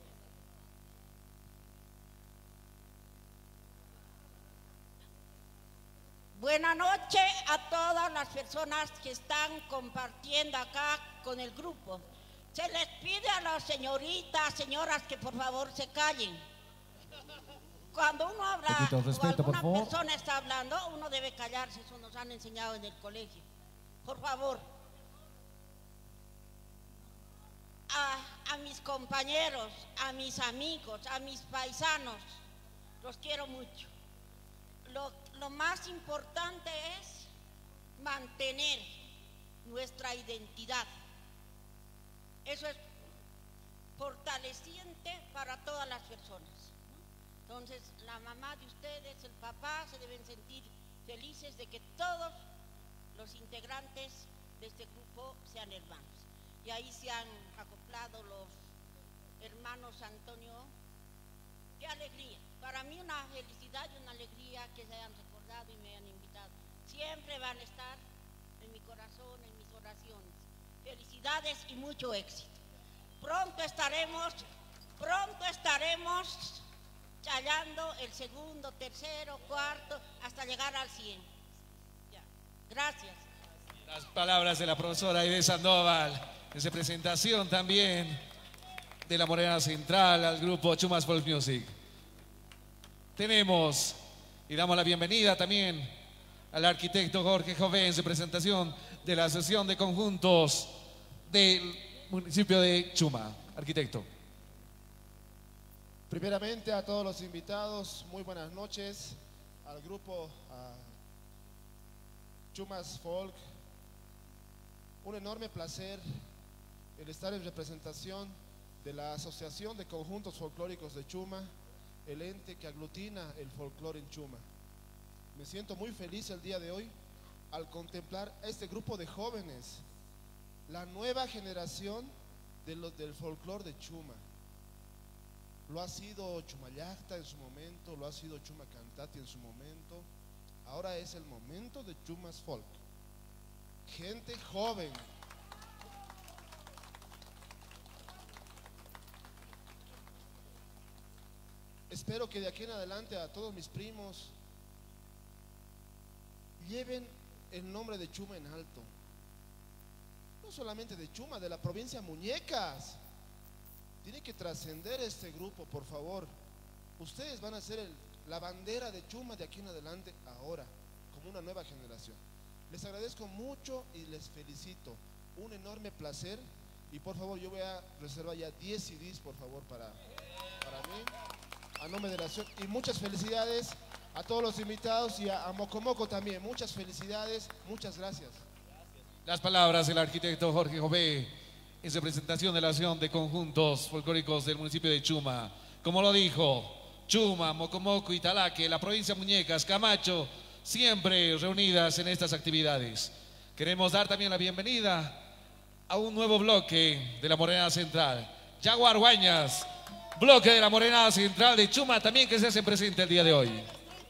Buenas noches a todas las personas que están compartiendo acá con el grupo. Se les pide a las señoritas, señoras, que por favor se callen. Cuando uno habla, Poquito respeto, o alguna por favor. persona está hablando, uno debe callarse, eso nos han enseñado en el colegio. Por favor. A, a mis compañeros, a mis amigos, a mis paisanos, los quiero mucho. Lo, lo más importante es mantener nuestra identidad. Eso es fortaleciente para todas las personas. Entonces, la mamá de ustedes, el papá, se deben sentir felices de que todos los integrantes de este grupo sean hermanos. Y ahí se han acoplado los hermanos Antonio. ¡Qué alegría! Para mí una felicidad y una alegría que se hayan recordado y me hayan invitado. Siempre van a estar en mi corazón, en mis oraciones. Felicidades y mucho éxito. Pronto estaremos, pronto estaremos chayando el segundo, tercero, cuarto, hasta llegar al cien. Ya. Gracias. Las palabras de la profesora Aide Sandoval, en su presentación también de la Morena Central al grupo Chumas Folk Music. Tenemos y damos la bienvenida también al arquitecto Jorge Jové en su presentación de la Asociación de Conjuntos del municipio de Chuma. Arquitecto. Primeramente a todos los invitados, muy buenas noches al grupo uh, Chumas Folk. Un enorme placer el estar en representación de la Asociación de Conjuntos Folclóricos de Chuma, el ente que aglutina el folclore en Chuma. Me siento muy feliz el día de hoy al contemplar a este grupo de jóvenes la nueva generación de los del folclore de Chuma. Lo ha sido Chumayacta en su momento, lo ha sido Chuma Cantati en su momento. Ahora es el momento de Chumas Folk. Gente joven. Espero que de aquí en adelante a todos mis primos lleven el nombre de Chuma en alto. No solamente de Chuma, de la provincia Muñecas. Tiene que trascender este grupo, por favor. Ustedes van a ser el, la bandera de Chuma de aquí en adelante ahora, como una nueva generación. Les agradezco mucho y les felicito. Un enorme placer. Y por favor, yo voy a reservar ya diez C Ds, por favor, para, para mí, a nombre de la acción. Y muchas felicidades a todos los invitados y a, a Mocomoco también. Muchas felicidades, muchas gracias. Las palabras del arquitecto Jorge Jové en representación de la Asociación de Conjuntos Folclóricos del municipio de Chuma. Como lo dijo, Chuma, Mocomoco, Italaque, la provincia Muñecas, Camacho, siempre reunidas en estas actividades. Queremos dar también la bienvenida a un nuevo bloque de la Morenada Central. Jaguar Guañas, bloque de la Morenada Central de Chuma, también que se hace presente el día de hoy.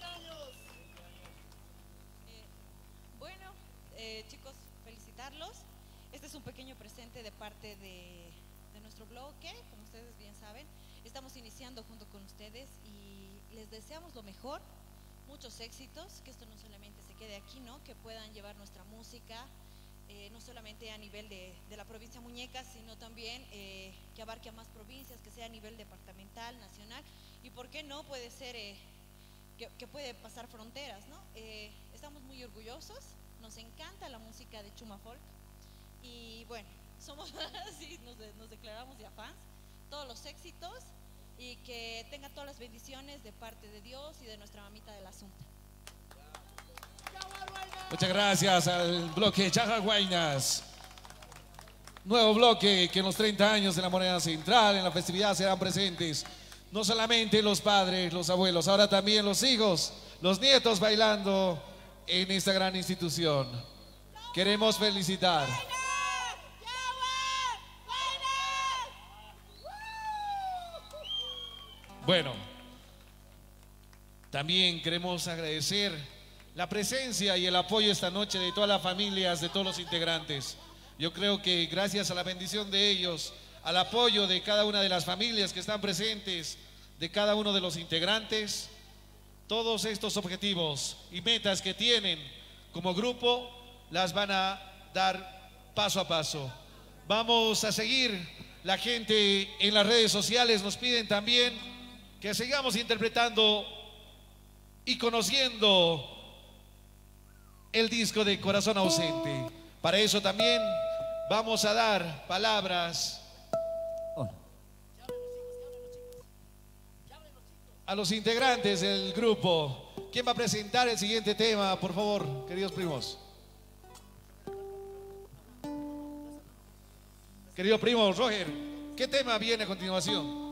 Un pequeño presente de parte de, de nuestro bloque, como ustedes bien saben, estamos iniciando junto con ustedes y les deseamos lo mejor, muchos éxitos, que esto no solamente se quede aquí, ¿no? Que puedan llevar nuestra música, eh, no solamente a nivel de, de la provincia Muñecas, sino también eh, que abarque a más provincias, que sea a nivel departamental, nacional, y por qué no puede ser, eh, que, que puede pasar fronteras, ¿no? Eh, estamos muy orgullosos, nos encanta la música de Chuma Folk. Y bueno, somos así, nos, de, nos declaramos ya fans, todos los éxitos y que tenga todas las bendiciones de parte de Dios y de nuestra mamita del asunto. Muchas gracias al bloque Jaguar Guañas. Nuevo bloque que en los treinta años de la Morenada Central, en la festividad serán presentes no solamente los padres, los abuelos, ahora también los hijos, los nietos bailando en esta gran institución. Queremos felicitar Bueno, también queremos agradecer la presencia y el apoyo esta noche de todas las familias, de todos los integrantes. Yo creo que gracias a la bendición de ellos, al apoyo de cada una de las familias que están presentes, de cada uno de los integrantes, todos estos objetivos y metas que tienen como grupo las van a dar paso a paso. Vamos a seguir, la gente en las redes sociales nos piden también que sigamos interpretando y conociendo el disco de Corazón Ausente. Para eso también vamos a dar palabras a los integrantes del grupo. ¿Quién va a presentar el siguiente tema, por favor, queridos primos? Querido primo Roger, ¿qué tema viene a continuación?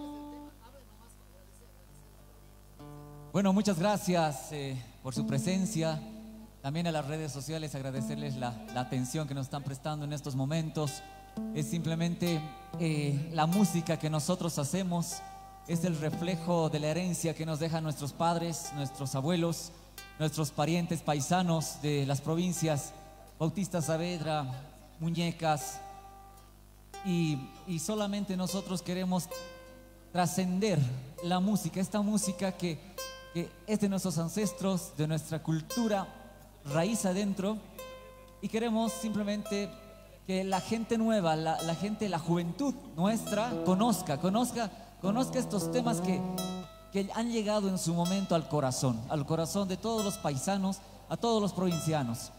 Bueno, muchas gracias eh, por su presencia. También a las redes sociales agradecerles la, la atención que nos están prestando en estos momentos. Es simplemente eh, la música que nosotros hacemos, es el reflejo de la herencia que nos dejan nuestros padres, nuestros abuelos, nuestros parientes paisanos de las provincias Bautista Saavedra, Muñecas, y, y solamente nosotros queremos trascender la música, esta música que, que es de nuestros ancestros, de nuestra cultura, raíz adentro, y queremos simplemente que la gente nueva, la, la gente, la juventud nuestra conozca, conozca, conozca estos temas que, que han llegado en su momento al corazón, al corazón de todos los paisanos, a todos los provincianos.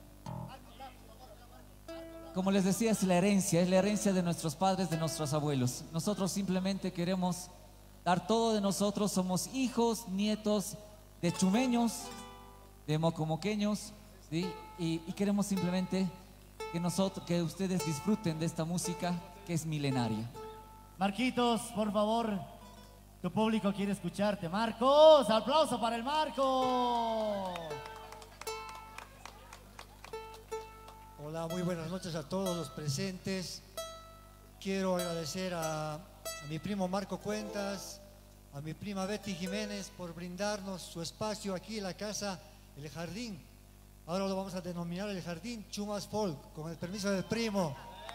Como les decía, es la herencia, es la herencia de nuestros padres, de nuestros abuelos. Nosotros simplemente queremos dar todo de nosotros, somos hijos, nietos de chumeños, de mocomoqueños, ¿sí? y, y queremos simplemente que, nosotros, que ustedes disfruten de esta música que es milenaria. Marquitos, por favor, tu público quiere escucharte. Marcos, aplauso para el Marco. Hola, muy buenas noches a todos los presentes. Quiero agradecer a, a mi primo Marco Cuentas, a mi prima Betty Jiménez por brindarnos su espacio aquí en la casa, el jardín. Ahora lo vamos a denominar el Jardín Chumas Folk, con el permiso del primo.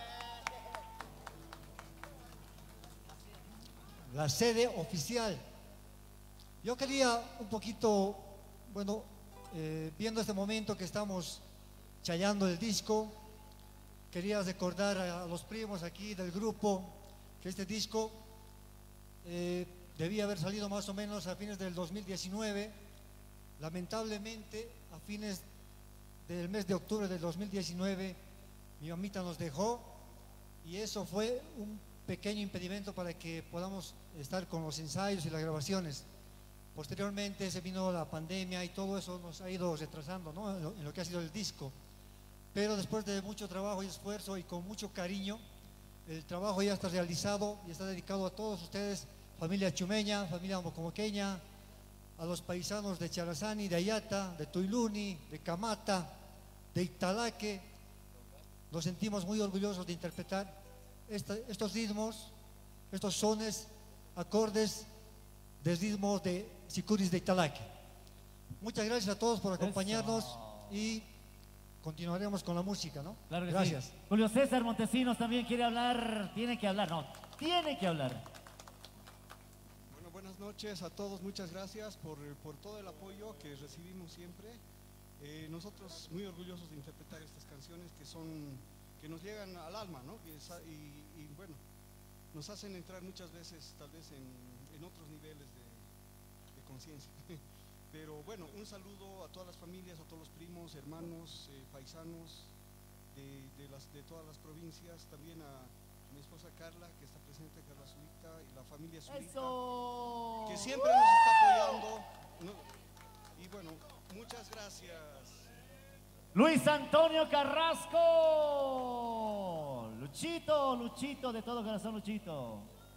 La sede oficial. Yo quería un poquito, bueno, eh, viendo este momento que estamos chayando el disco, quería recordar a los primos aquí del grupo que este disco eh, debía haber salido más o menos a fines del dos mil diecinueve. Lamentablemente, a fines del mes de octubre del dos mil diecinueve, mi mamita nos dejó y eso fue un pequeño impedimento para que podamos estar con los ensayos y las grabaciones. Posteriormente se vino la pandemia y todo eso nos ha ido retrasando, ¿no?, en, lo, en lo que ha sido el disco. Pero después de mucho trabajo y esfuerzo y con mucho cariño, el trabajo ya está realizado y está dedicado a todos ustedes, familia chumeña, familia mocomoqueña, a los paisanos de Charazani, de Ayata, de Tuiluni, de Camata, de Italaque. Nos sentimos muy orgullosos de interpretar esta, estos ritmos, estos sones, acordes de ritmos de Sicuris de Italaque. Muchas gracias a todos por acompañarnos. Eso. Y continuaremos con la música, ¿no? Claro que gracias. Sí. Julio César Montesinos también quiere hablar, tiene que hablar, no, tiene que hablar. Bueno, buenas noches a todos, muchas gracias por, por todo el apoyo que recibimos siempre. Eh, nosotros muy orgullosos de interpretar estas canciones que son, que nos llegan al alma, ¿no? Y, y, y bueno, nos hacen entrar muchas veces tal vez en, en otros niveles de, de conciencia. Pero bueno, un saludo a todas las familias, a todos los primos, hermanos, eh, paisanos de, de, las, de todas las provincias, también a mi esposa Carla, que está presente, Carla Zurita, y la familia Zurita, ¡eso!, que siempre nos está apoyando, ¿no? Y bueno, muchas gracias. Luis Antonio Carrasco, Luchito, Luchito, de todo corazón, Luchito.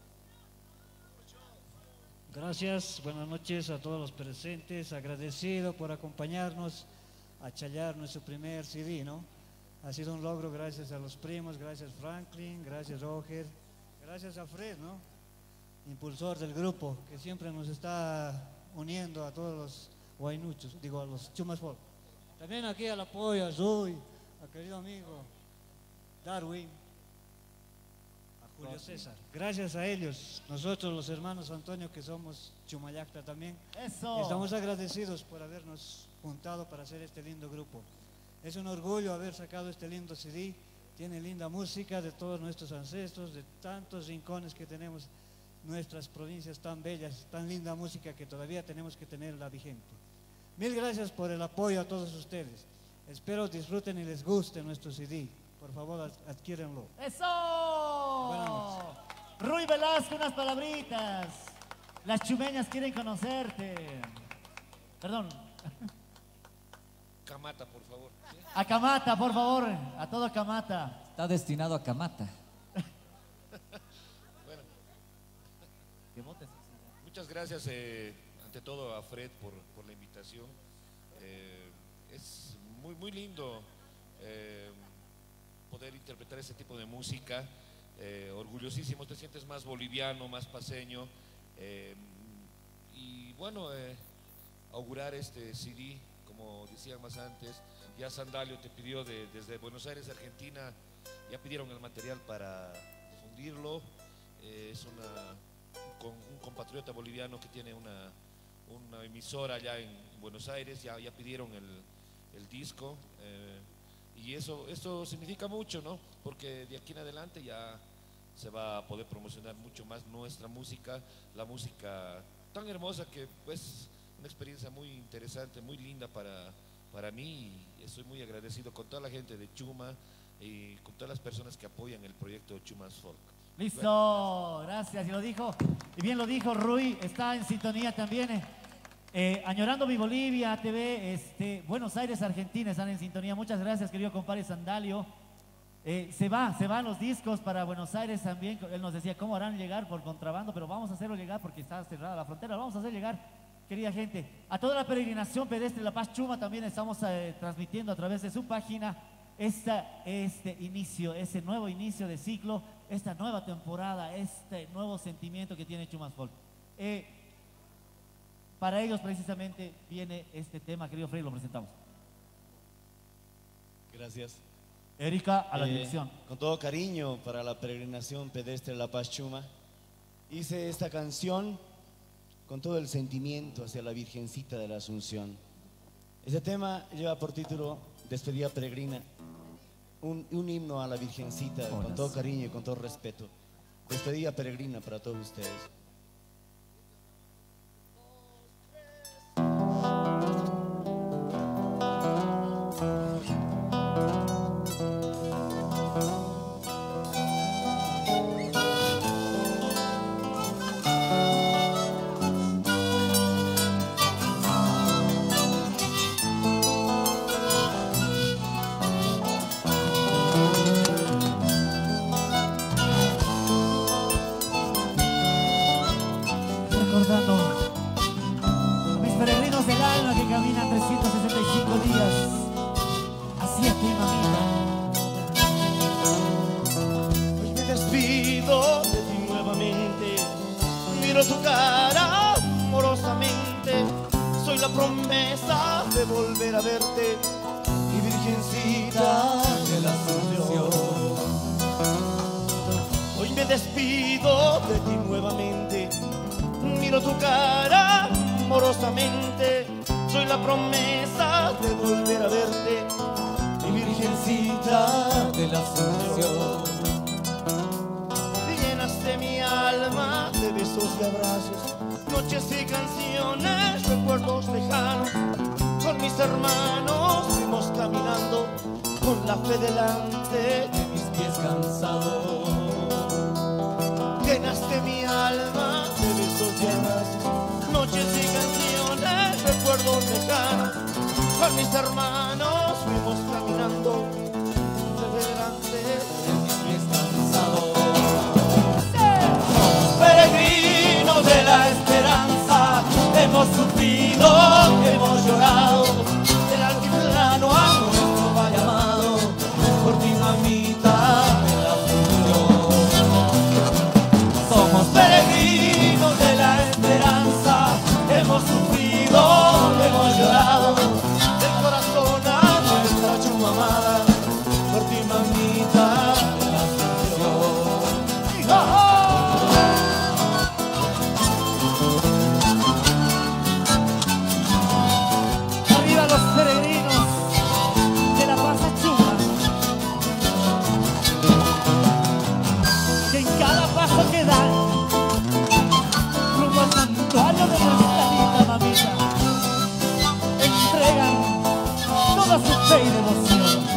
Gracias, buenas noches a todos los presentes, agradecido por acompañarnos a chayar nuestro primer C D, ¿no? Ha sido un logro gracias a los primos, gracias Franklin, gracias Roger, gracias a Fred, ¿no?, impulsor del grupo, que siempre nos está uniendo a todos los guaynuchos, digo, a los Chumas Folk. También aquí al apoyo a Zoe, a querido amigo Darwin, Julio César. Gracias a ellos, nosotros los hermanos Antonio, que somos Chumayacta también, ¡eso!, estamos agradecidos por habernos juntado para hacer este lindo grupo. Es un orgullo haber sacado este lindo C D, tiene linda música de todos nuestros ancestros, de tantos rincones que tenemos, nuestras provincias tan bellas, tan linda música que todavía tenemos que tenerla vigente. Mil gracias por el apoyo a todos ustedes, espero disfruten y les guste nuestro C D. Por favor, adquiérenlo. ¡Eso! Buenas noches. Rui Velasco, unas palabritas. Las chumeñas quieren conocerte. Perdón. Camata, por favor. A Camata, por favor. A todo Camata. Está destinado a Camata. Bueno. Que votes. Muchas gracias, eh, ante todo, a Fred por, por la invitación. Eh, es muy, muy lindo eh, poder interpretar este tipo de música, eh, orgullosísimo, te sientes más boliviano, más paseño, eh, y bueno, eh, augurar este C D, como decía más antes, ya Sandalio te pidió de, desde Buenos Aires, Argentina, ya pidieron el material para difundirlo, eh, es una, un, un compatriota boliviano que tiene una, una emisora allá en Buenos Aires, ya, ya pidieron el, el disco, eh, y eso, eso significa mucho, ¿no? Porque de aquí en adelante ya se va a poder promocionar mucho más nuestra música, la música tan hermosa que pues una experiencia muy interesante, muy linda para, para mí, y estoy muy agradecido con toda la gente de Chuma y con todas las personas que apoyan el proyecto Chumas Folk. Listo, bueno, gracias. gracias, y lo dijo, y bien lo dijo Rui, está en sintonía también. Eh. Eh, añorando mi Bolivia, T V, este, Buenos Aires, Argentina, están en sintonía. Muchas gracias, querido compadre Sandalio. Eh, se va, se van los discos para Buenos Aires también. Él nos decía cómo harán llegar por contrabando, pero vamos a hacerlo llegar porque está cerrada la frontera. Lo vamos a hacer llegar, querida gente. A toda la peregrinación pedestre La Paz Chuma también estamos eh, transmitiendo a través de su página esta, este inicio, ese nuevo inicio de ciclo, esta nueva temporada, este nuevo sentimiento que tiene Chumas Folk. Eh, para ellos precisamente viene este tema, querido Freddy, lo presentamos. Gracias. Erika, a la Eh, dirección. Con todo cariño para la peregrinación pedestre La Paz Chuma, hice esta canción con todo el sentimiento hacia la Virgencita de la Asunción. Este tema lleva por título Despedida Peregrina, un, un himno a la Virgencita, con todo cariño y con todo respeto. Despedida Peregrina para todos ustedes. Recordando a mis peregrinos del alma que caminan trescientos sesenta y cinco días hacia ti, mamita. Hoy me despido de ti nuevamente, miro tu cara amorosamente, soy la promesa de volver a verte, mi Virgencita de la Asunción. Hoy me despido de ti nuevamente, miro tu cara amorosamente, soy la promesa de volver a verte, mi Virgencita de la Asunción. Llenaste mi alma de besos y abrazos, noches y canciones, recuerdos lejanos. Con mis hermanos fuimos caminando, con la fe delante de mis pies cansados. Llenaste mi alma de besos y abrazos, noches y canciones, recuerdos lejanos. Con mis hermanos fuimos caminando, delante de mis pies cansados. Somos peregrinos de la esperanza, hemos sufrido, hemos llorado, del altiplano a nuestro valle amado, por ti, mamita de la Asunción. Somos peregrinos de la esperanza, hemos sufrido, hemos llorado, del corazón a nuestra Chuma amada, por ti, mamita de la Asunción. ¡Ja! Arriba los peregrinos de la Paz Chuma, que en cada paso que dan rumbo al santuario de nuestra linda mamita entregan toda su fe y devoción.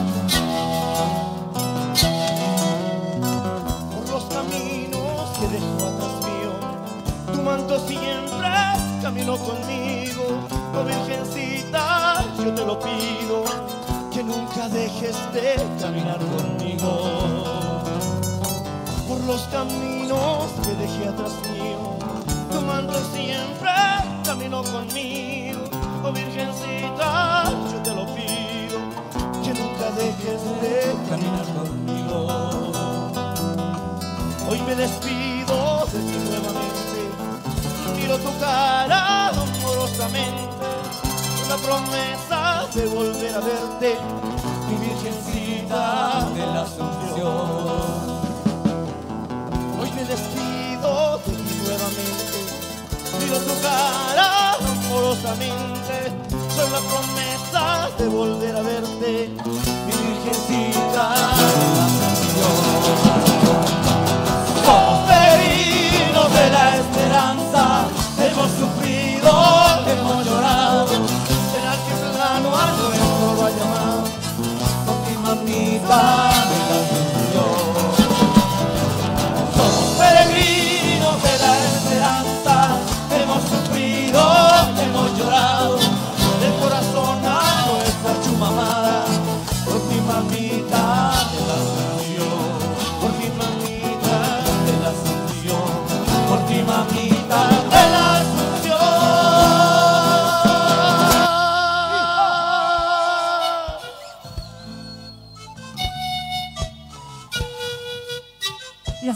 Por los caminos que dejó atrás mío, tu manto siempre caminó conmigo. Oh Virgencita, yo te lo pido, que nunca dejes de caminar conmigo. Por los caminos que dejé atrás mío, tu manto siempre caminó conmigo. Oh Virgencita, yo te lo pido, que nunca dejes de caminar conmigo. Hoy me despido de ti nuevamente, miro tu cara amorosamente, con la promesa de volver a verte, mi Virgencita de la Asunción. Hoy me despido de ti nuevamente, miro tu cara amorosamente, soy la promesa de volver a verte, mi Virgencita de la Asunción. Somos peregrinos de la esperanza, hemos sufrido, hemos llorado, el altiplano a nuestro valle amado, con ti, mamita de la Asunción. Somos peregrinos de la esperanza, hemos sufrido, hemos llorado, del corazón a nuestra Chuma amada,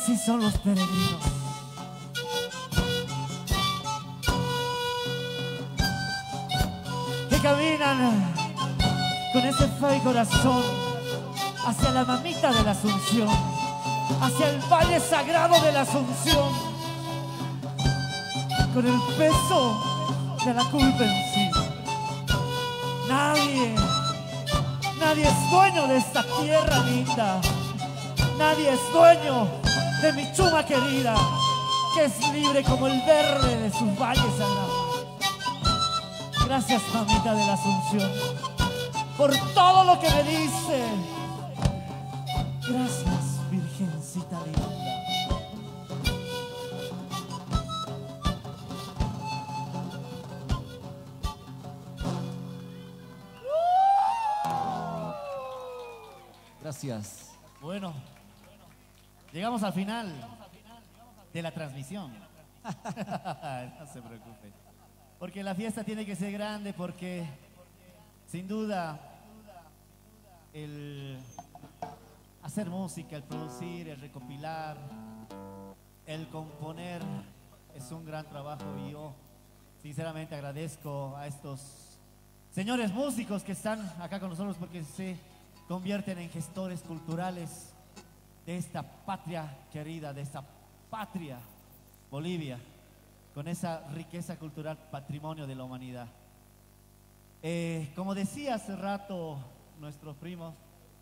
así son los peregrinos. Que caminan con ese fe y corazón hacia la mamita de la Asunción, hacia el valle sagrado de la Asunción, con el peso de la culpa en sí. Nadie, nadie es dueño de esta tierra linda. Nadie es dueño de mi Chuma querida, que es libre como el verde de sus valles sagrados. Gracias, mamita de la Asunción, por todo lo que me dice. Gracias, virgencita linda. Gracias. Bueno, llegamos al final de la transmisión. No se preocupe, porque la fiesta tiene que ser grande, porque sin duda el hacer música, el producir, el recopilar, el componer es un gran trabajo, y yo sinceramente agradezco a estos señores músicos que están acá con nosotros, porque se convierten en gestores culturales de esta patria querida, de esta patria Bolivia, con esa riqueza cultural, patrimonio de la humanidad. Eh, como decía hace rato nuestros primos,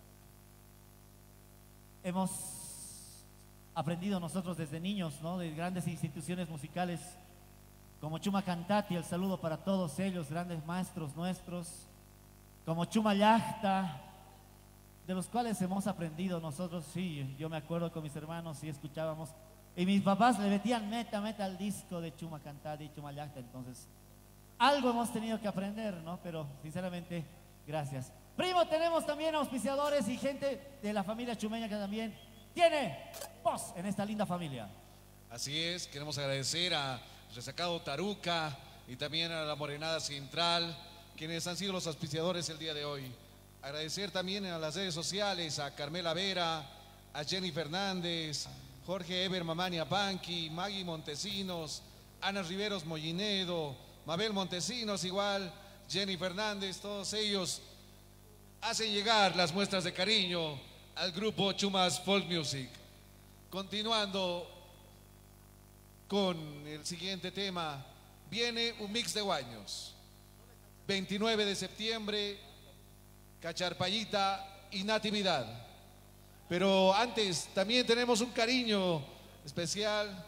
hemos aprendido nosotros desde niños, ¿no?, de grandes instituciones musicales como Chuma Cantati. El saludo para todos ellos, grandes maestros nuestros, como Chuma Llacta, de los cuales hemos aprendido nosotros. Sí, yo me acuerdo con mis hermanos y escuchábamos, y mis papás le metían meta, meta al disco de Chuma Cantati y Chuma Llacta. Entonces, algo hemos tenido que aprender, ¿no? Pero sinceramente, gracias. Primo, tenemos también auspiciadores y gente de la familia chumeña que también tiene voz en esta linda familia. Así es, queremos agradecer a Resacado Taruca y también a la Morenada Central, quienes han sido los auspiciadores el día de hoy. Agradecer también a las redes sociales, a Carmela Vera, a Jenny Fernández, Jorge Eber Mamania Panqui, Maggie Montesinos, Ana Riveros Mollinedo, Mabel Montesinos igual, Jenny Fernández, todos ellos hacen llegar las muestras de cariño al grupo Chumas Folk Music. Continuando con el siguiente tema, viene un mix de guaños. veintinueve de septiembre, Cacharpayita y Natividad. Pero antes también tenemos un cariño especial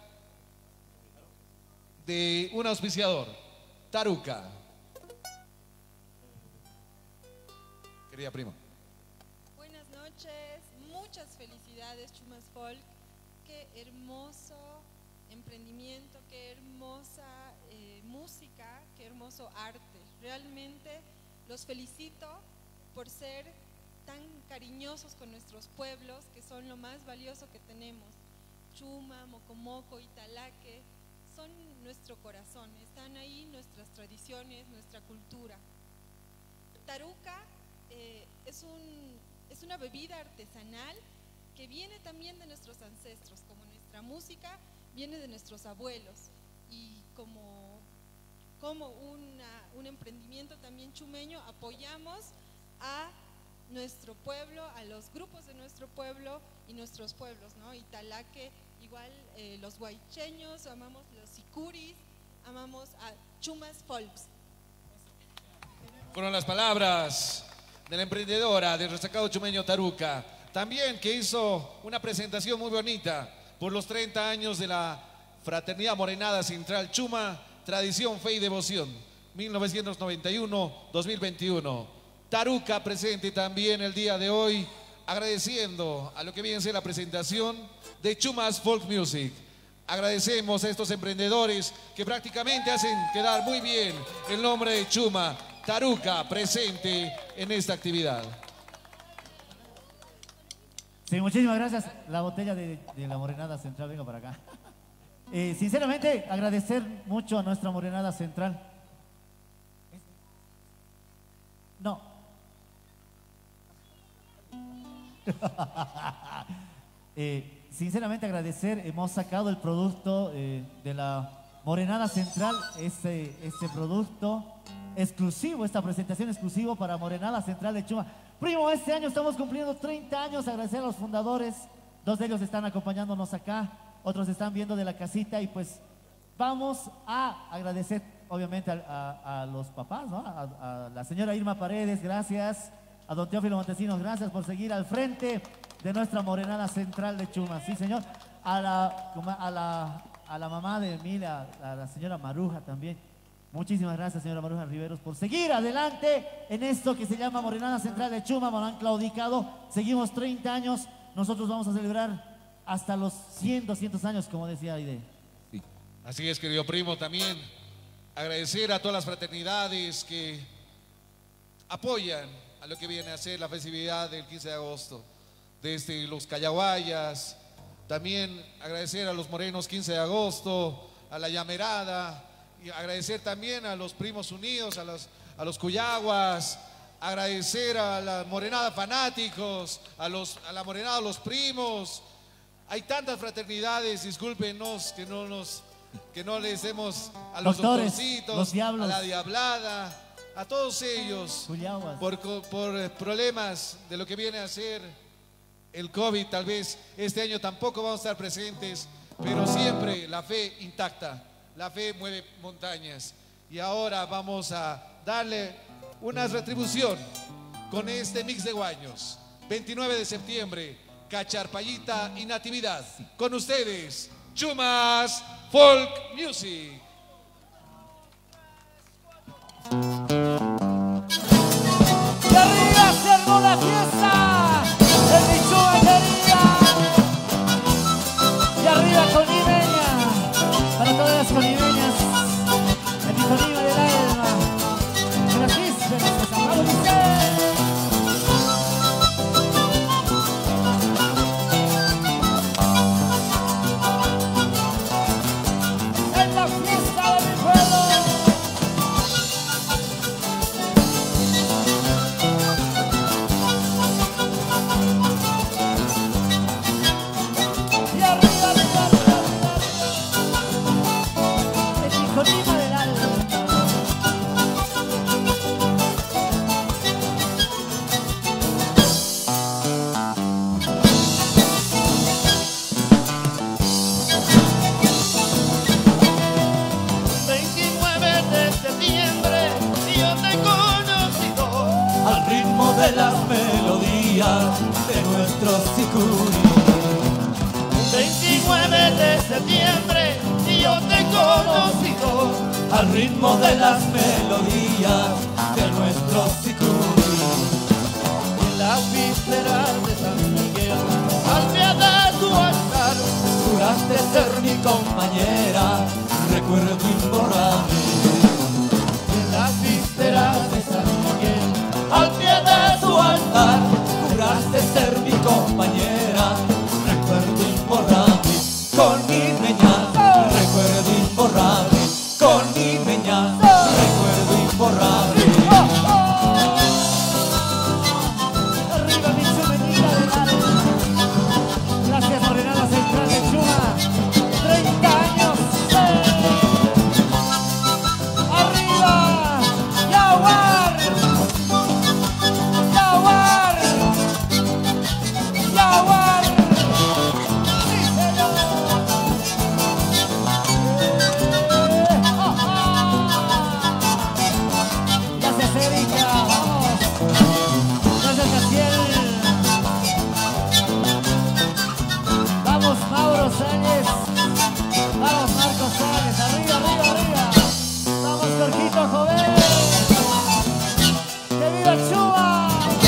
de un auspiciador, Taruca. Querida prima. Buenas noches, muchas felicidades Chumas Folk. Qué hermoso emprendimiento, qué hermosa eh, música, qué hermoso arte. Realmente los felicito por ser tan cariñosos con nuestros pueblos, que son lo más valioso que tenemos. Chuma, Mocomoco, Italaque, son nuestro corazón, están ahí nuestras tradiciones, nuestra cultura. Taruca eh, es, un, es una bebida artesanal que viene también de nuestros ancestros, como nuestra música viene de nuestros abuelos, y como, como una, un emprendimiento también chumeño apoyamos a nuestro pueblo, a los grupos de nuestro pueblo y nuestros pueblos, ¿no? Italaque, igual eh, los huaycheños, amamos los sicuris, amamos a Chumas Folks. Fueron las palabras de la emprendedora del Resacado Chumeño Taruca, también que hizo una presentación muy bonita por los treinta años de la Fraternidad Morenada Central Chuma, Tradición, Fe y Devoción, mil novecientos noventa y uno a dos mil veintiuno. Taruca presente también el día de hoy, agradeciendo a lo que viene a ser la presentación de Chumas Folk Music. Agradecemos a estos emprendedores que prácticamente hacen quedar muy bien el nombre de Chuma. Taruca presente en esta actividad. Sí, muchísimas gracias. La botella de, de la Morenada Central, venga para acá. Eh, sinceramente, agradecer mucho a nuestra Morenada Central. No. Eh, sinceramente agradecer, hemos sacado el producto eh, de la Morenada Central, este, este producto exclusivo, esta presentación exclusiva para Morenada Central de Chuma. Primo, este año estamos cumpliendo treinta años, agradecer a los fundadores, dos de ellos están acompañándonos acá, otros están viendo de la casita y pues vamos a agradecer obviamente a, a, a los papás, ¿no? A, a la señora Irma Paredes, gracias, a don Teófilo Montesinos, gracias por seguir al frente de nuestra Morenada Central de Chuma, sí señor, a la, a la, a la mamá de Emilia, a la señora Maruja también. Muchísimas gracias, señora Maruja Riveros, por seguir adelante en esto que se llama Morenada Central de Chuma. Me han claudicado, seguimos treinta años, nosotros vamos a celebrar hasta los cien, doscientos años, como decía Aide. Sí. Así es, querido primo, también agradecer a todas las fraternidades que apoyan a lo que viene a ser la festividad del quince de agosto, desde los Callaguayas, también agradecer a los Morenos quince de agosto, a la Llamerada, y agradecer también a los Primos Unidos, a los, a los Cuyaguas, agradecer a la Morenada Fanáticos, a, los, a la Morenada Los Primos. Hay tantas fraternidades, discúlpenos que no, nos, que no les demos a los Doctores, doctorcitos, los diablos, a la Diablada, a todos ellos, por, por problemas de lo que viene a ser el COVID. Tal vez este año tampoco vamos a estar presentes, pero siempre la fe intacta. La fe mueve montañas y ahora vamos a darle una retribución con este mix de guaños. veintinueve de septiembre, Cacharpayita y Natividad. Con ustedes, Chumas Folk Music. ¡Y arriba se armó la fiesta! ¡En mi Chuma querida! ¡Y arriba con Limeña! Para todas las colimeñas, el mi Colima del alma, de las vísperas de San Pablo Vicente. En la fiesta de mi pueblo. Y arriba, arriba, arriba, arriba. Colima del alma. veintinueve de septiembre yo te he conocido Al ritmo de las melodías de nuestros sicurios. veintinueve de septiembre yo te he conocido Al ritmo de las melodías de nuestros sicurios. en las vísperas de San Miguel, al pie de tu altar, Juraste ser mi compañera, recuerdo imborrable. en las vísperas de San Miguel, Al pie de su altar, juraste ser mi compañera, recuerdo imborrable. Con mi meña, recuerdo imborrable. Con mi meña, recuerdo imborrable. arriba mi chumenita del alma. Gracias, Morenada Central de Chuma. treinta años. Arriba, Yaguar. Yaguar. Yaguar. Sí, señor. Gracias, Erika. Vamos. Gracias, Casiel. Vamos, Mauro Sáenz. Vamos, Marcos Sáenz. Arriba, arriba, arriba. Vamos, Jorgito Joven. ¡Que viva Chuma!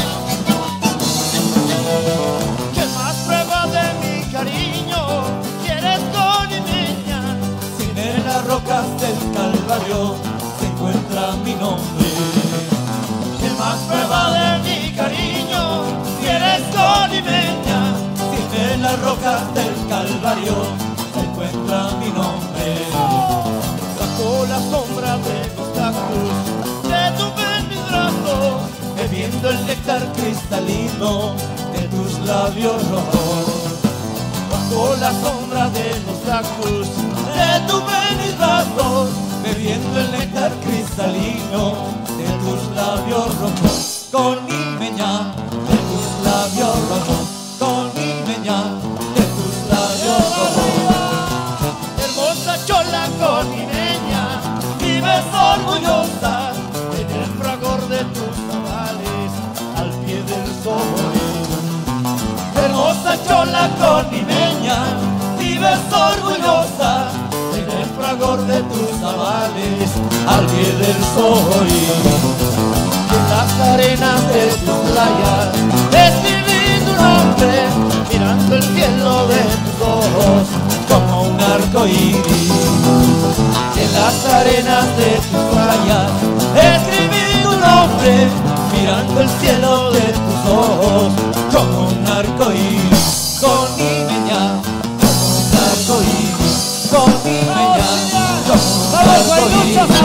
¿Qué más prueba de mi cariño quieres con mi niña? Sin en las rocas del Calvario se encuentra mi nombre. ¿Qué más prueba de mi cariño quieres con mi niña? Sin en las rocas del Calvario se encuentra mi nombre. Bajo la sombra de los cactus de tu bendito, Bebiendo el néctar cristalino de tus labios rojos. bajo la sombra de los cactus de tu brazos, bebiendo el néctar cristalino de tus labios rojos, con limeña de tus labios rojos, con limeña de tus labios rojos. Hermosa chola con limeña, vives orgullosa en el fragor de tus navales al pie del sol. Hermosa chola con limeña, vives orgullosa en el fragor de tus navales al pie del sol. En las arenas de tus playas escribí tu nombre, mirando el cielo de tus ojos como un arco iris. En las arenas de tus playas escribí tu nombre, mirando el cielo de tus ojos como un arco iris. Con limeña, como un arco iris, con limeña, como un arco iris.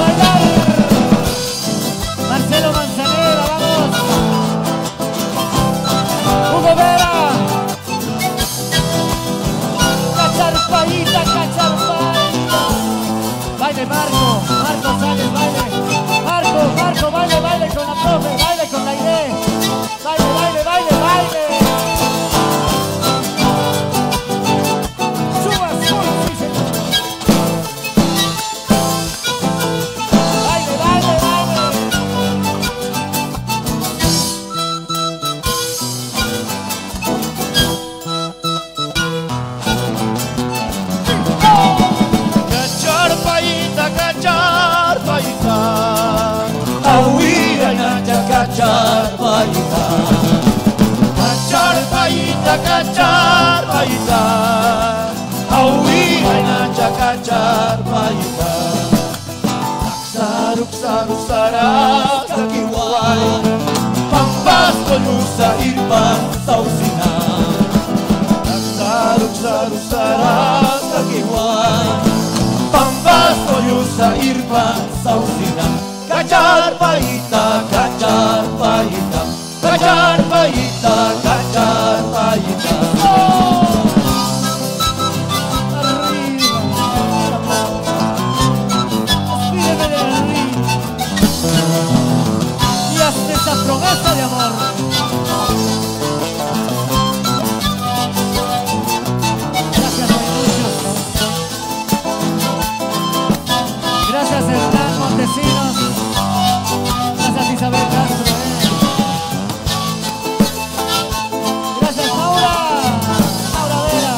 Marcelo Manzanera, vamos. Hugo Vera. Cacharpaíta, cacharpaíta. Baile Marco, Marco Sáenz, baile. Marco, Marco, baile, baile con la profe, baile con la idea. Baile, baile, baile, baile. Suba, suba, sí, señor. Baile, baile, baile. Cacharpaíta, cacharpaíta, ahuira nacha cacharpaíta. Cacharpaíta, cacharpaíta, ahuira nacha cacharpaíta. Saruk, saruk, saras, kakiwai, pampas kolusa irpan sausina. Saruk, saruk, saras, kakiwai, pampas kolusa irpan sausina. Cacharpaíta, cacharpaíta, cacharpaíta, cacharpaíta. Despídeme de Henry y hazte esa promesa de amor. Gracias, Reynuchos. Gracias, Hernán Montesinos. Gracias, Isabel Castro. ¿eh? Gracias, Maura. Maura Vera.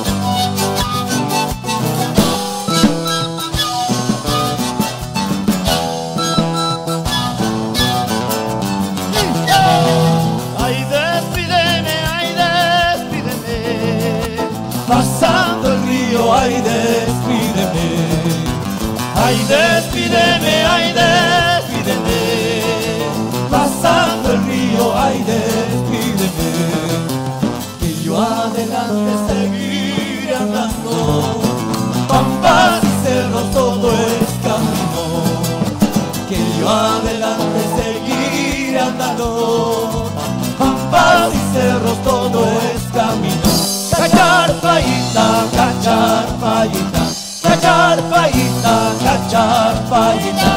Ay, despídeme, ay, despídeme, pasando el río, ay, despídeme. Ay, despídeme, ay, despídeme, pasando el río, ay, despídeme. Que yo adelante seguiré andando, pampas y cerros, todo es camino. Que yo adelante seguiré andando, pampas y cerros, todo es camino. Cacharpaíta, cacharpaíta, cacharpaíta, cacharpaíta.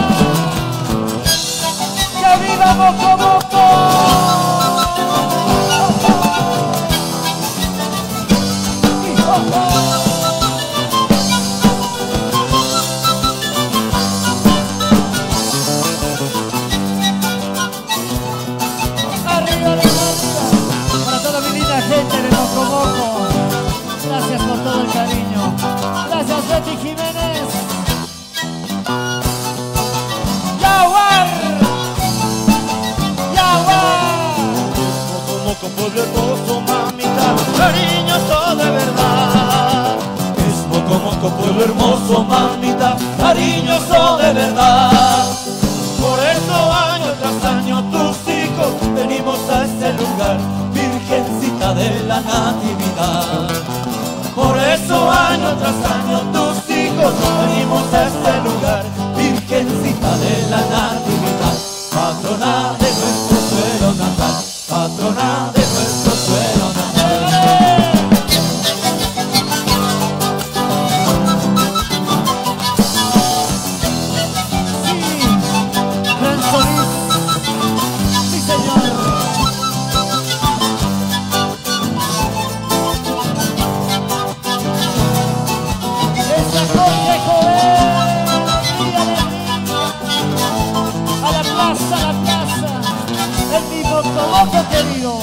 ¡Que viva Moco Moco! Arriba la música para toda mi linda gente de Moco Moco. Gracias por todo el cariño. Gracias, Betty Jiménez. ¡Yaguar! ¡Yaguar! Moco Moco, pueblo hermoso, mamita, cariñoso de verdad. Es Moco Moco, pueblo hermoso, mamita, cariñoso de verdad. Por eso año tras año tus hijos venimos a este lugar, Virgencita de la Natividad. Por eso año tras año tus hijos venimos a este lugar, Virgencita de la Natividad, patrona de nuestro suelo natal, patrona de nuestro suelo natal. Moco Moco querido.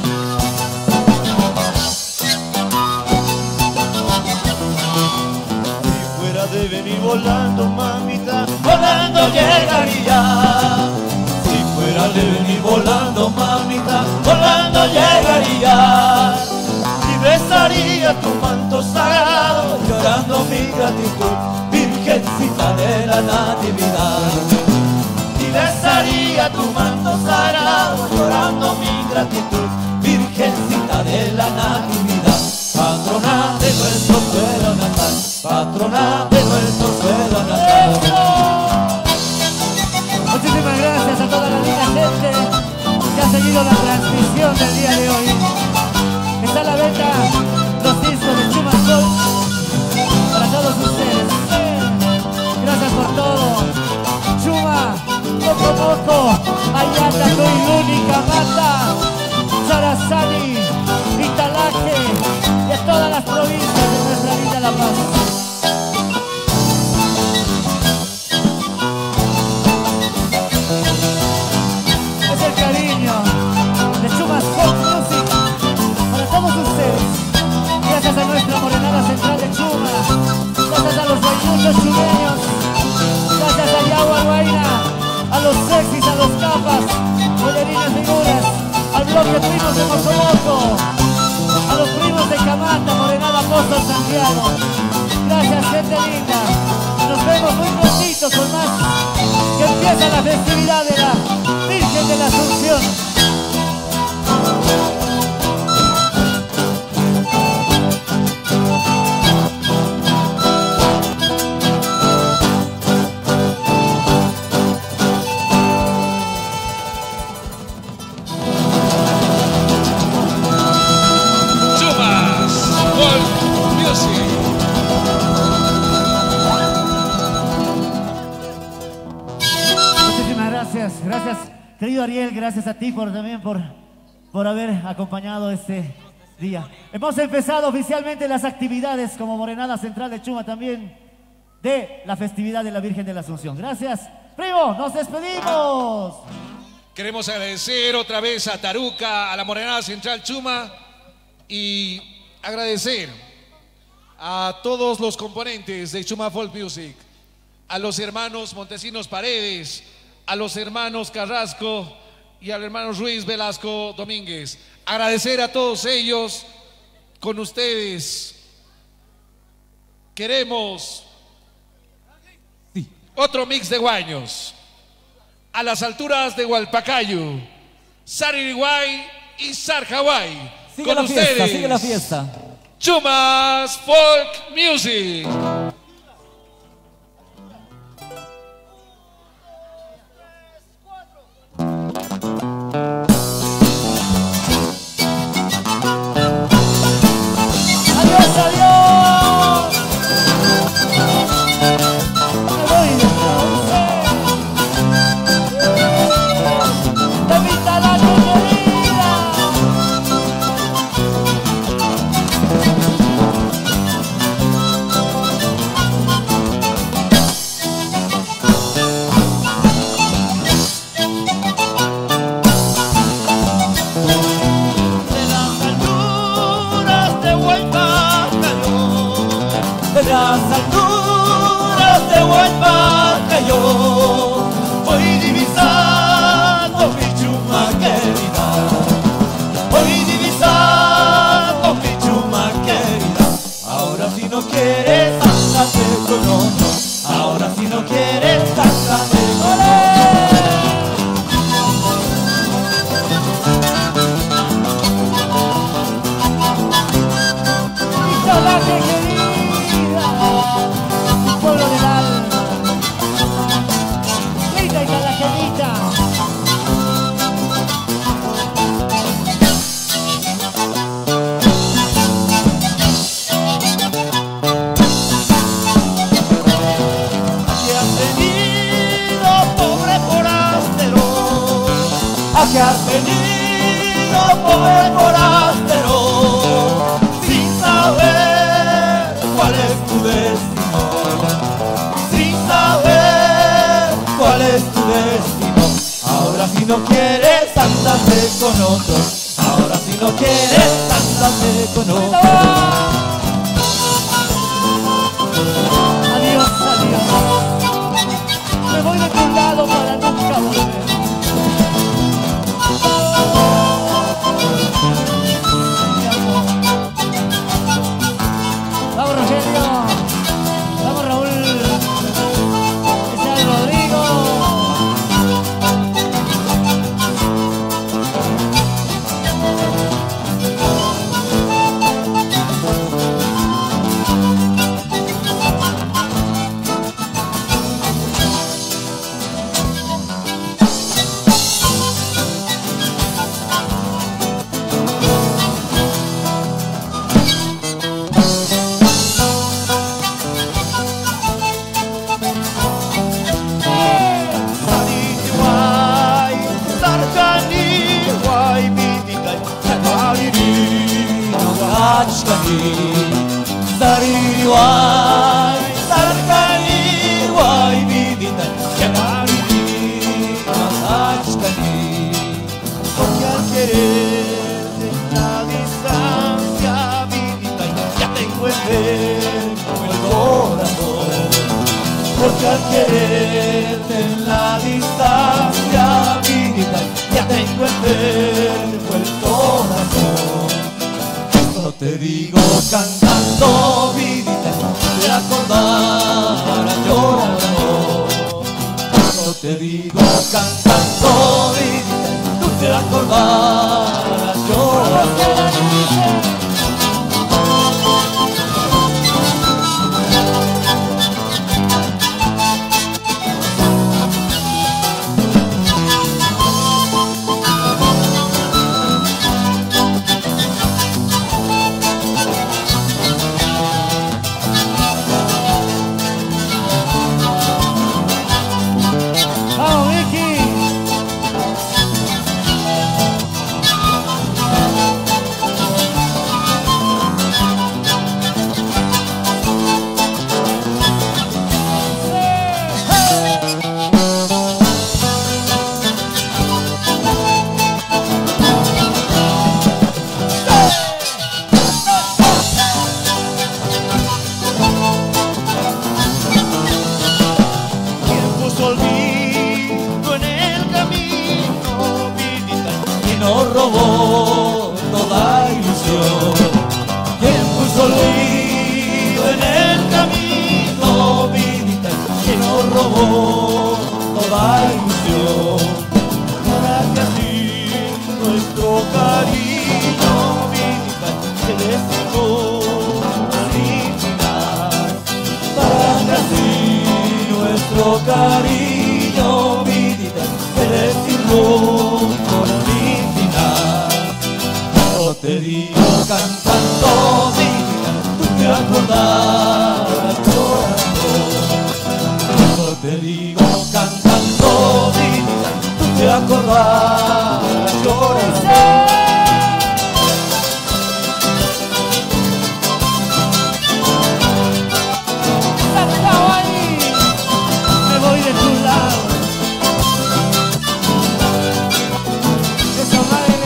Si fuera de venir volando, mamita, volando llegaría. Si fuera de venir volando, mamita, volando llegaría. Y besaría tu manto sagrado, llorando mi gratitud, Virgencita de la Natividad. Y besaría tu manto sagrado, llorando mi gratitud, Virgencita de la Natividad. Patrona de nuestro suelo natal, patrona de nuestro suelo natal. Muchísimas gracias a toda la linda gente que ha seguido la transmisión del día de hoy. Está a la venta los discos de Chuma Folk para todos ustedes. Gracias por todo. Chuma, Moco Moco, Ayata, Coiluni, Camata, Charazani, Italaque y a todas las provincias de nuestra linda La Paz. Es el cariño de Chuma Folk Music para todos ustedes. Gracias a nuestra morenada central de Chuma, gracias a los guayuchos chumeños, gracias a Yagua Guaina, a los sexys, a los capas, bailarines figuras, al bloque primos de Moco Moco, a los primos de Camata, Morenada Pozo, Santiago. Gracias, gente linda. Nos vemos muy prontito con más, que empieza la festividad de la Virgen de la Asunción. Gracias, gracias, querido Ariel, gracias a ti por, también por, por haber acompañado este día. Hemos empezado oficialmente las actividades como Morenada Central de Chuma también de la festividad de la Virgen de la Asunción. Gracias, primo, nos despedimos. Queremos agradecer otra vez a Taruca, a la Morenada Central Chuma y agradecer a todos los componentes de Chuma Folk Music, a los hermanos Montesinos Paredes, a los hermanos Carrasco y al hermano Ruiz Velasco Domínguez. Agradecer a todos ellos. Con ustedes queremos sí. otro mix de guaños a las alturas de Hualpacayo, Saririguay y Sarjaguay. Sigue Con la ustedes fiesta, sigue la fiesta. Chumas Folk Music. Adiós, adiós. Me voy de entonces. De mi talaco querida. De las alturas de Hualpacayo voy divisando mi Chuma querida, voy divisando mi Chuma querida. Ahora si no quieres, ándate con otro, ahora si no quieres, ándate con otro. Italaque querida, mi pueblo del alma. Grita Italaquenita. ¿Qué has venido, pobre forastero? ¿A qué has venido, pobre forastero? Sin saber cuál es tu destino, sin saber cuál es tu destino. Ahora si no quieres, ándate con otro. Ahora si no quieres, ándate con otro. Adiós, adiós. Me voy de tu lado para nunca volver. Vamos, Rogelio. Vamos, Raúl. Ese es Rodrigo. Saririwai, sarkaniwai, vidita, yamariri, masachkani. Porque al quererte en la distancia, vidita, ya tengo enfermo el corazón. Porque al quererte en la distancia, vidita, ya tengo enfermo el corazón. Esto te digo cantando, vidita, te acordara llorando. Esto te digo cantando, vidita, tú te acordaras llorando. Robó toda ilusión. Quien puso olvido en el camino, vidita, quien nos robó toda ilusión. Para que así nuestro cariño, vidita, quede sin original. Para que así nuestro cariño, vidita, quede sin original. Te digo cantando, vidita, tú te acordarás llorando. Yo te digo cantando, vidita, tú te acordarás llorando. Me voy de tu lado. Eso vale.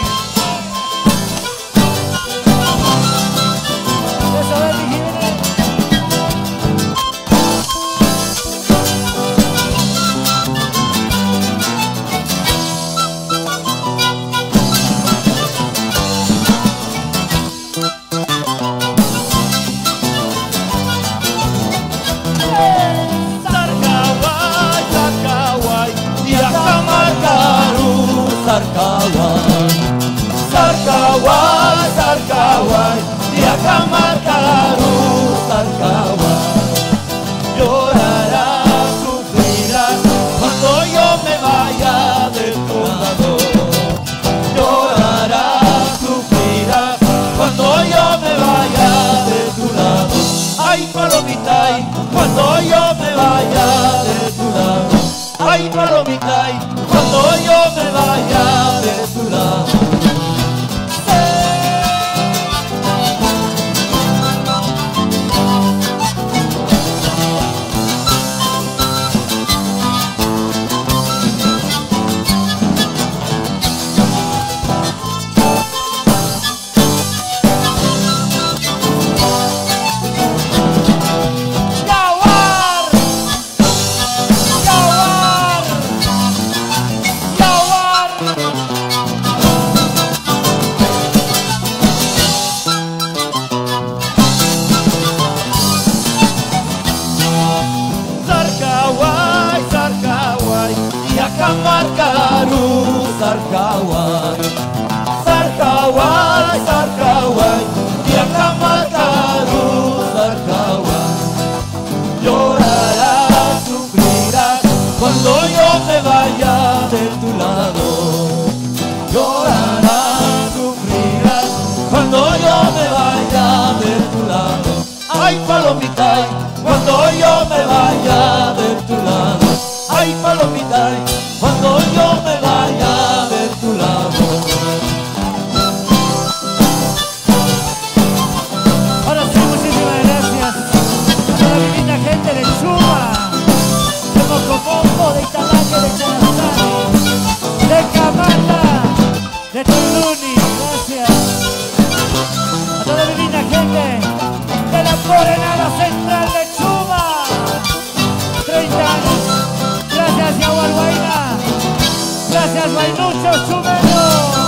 Sarkawai, Sarkawai, Sarkawai, Yakamakaru, Sarkawai. Llorarás, sufrirás cuando yo me vaya de tu lado. Llorarás, sufrirás cuando yo me vaya de tu lado. Ay, palomita, ay, cuando yo me vaya de tu lado. Ay, palomita, ay, cuando yo me vaya de Sarcaway, Sarcaway, Sarcaway, Diacamataru, Sarcaway. Llorarás, sufrirás cuando yo me vaya de tu lado. Llorarás, sufrirás cuando yo me vaya de tu lado. Ay, palomita, cuando yo me vaya de tu lado. Ay, palomita, cuando yo me vaya de tu lado. Ahora sí, muchísimas gracias a toda la linda gente de Chuma, de Mocomoco, de Italaque, de Charazani, de Camata, de Tuluni. Gracias a toda la linda gente de la Coronada Central de Chuma. treinta años. Gracias, Yaguarguaina. Gracias, Vainucho Chumero.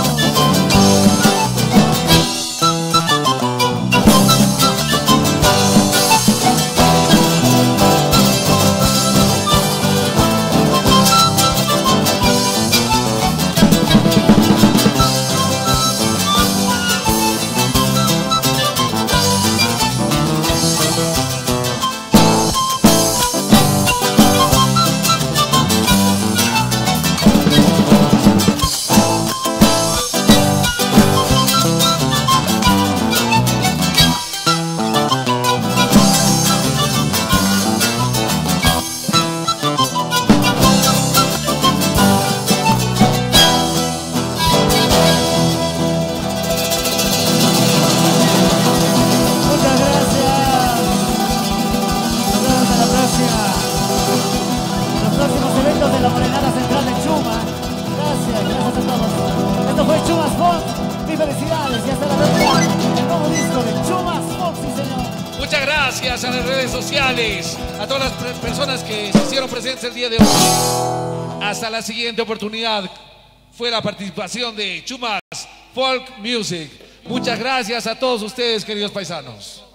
Muchas gracias a las redes sociales, a todas las personas que se hicieron presentes el día de hoy. Hasta la siguiente oportunidad. Fue la participación de Chumas Folk Music. Muchas gracias a todos ustedes, queridos paisanos.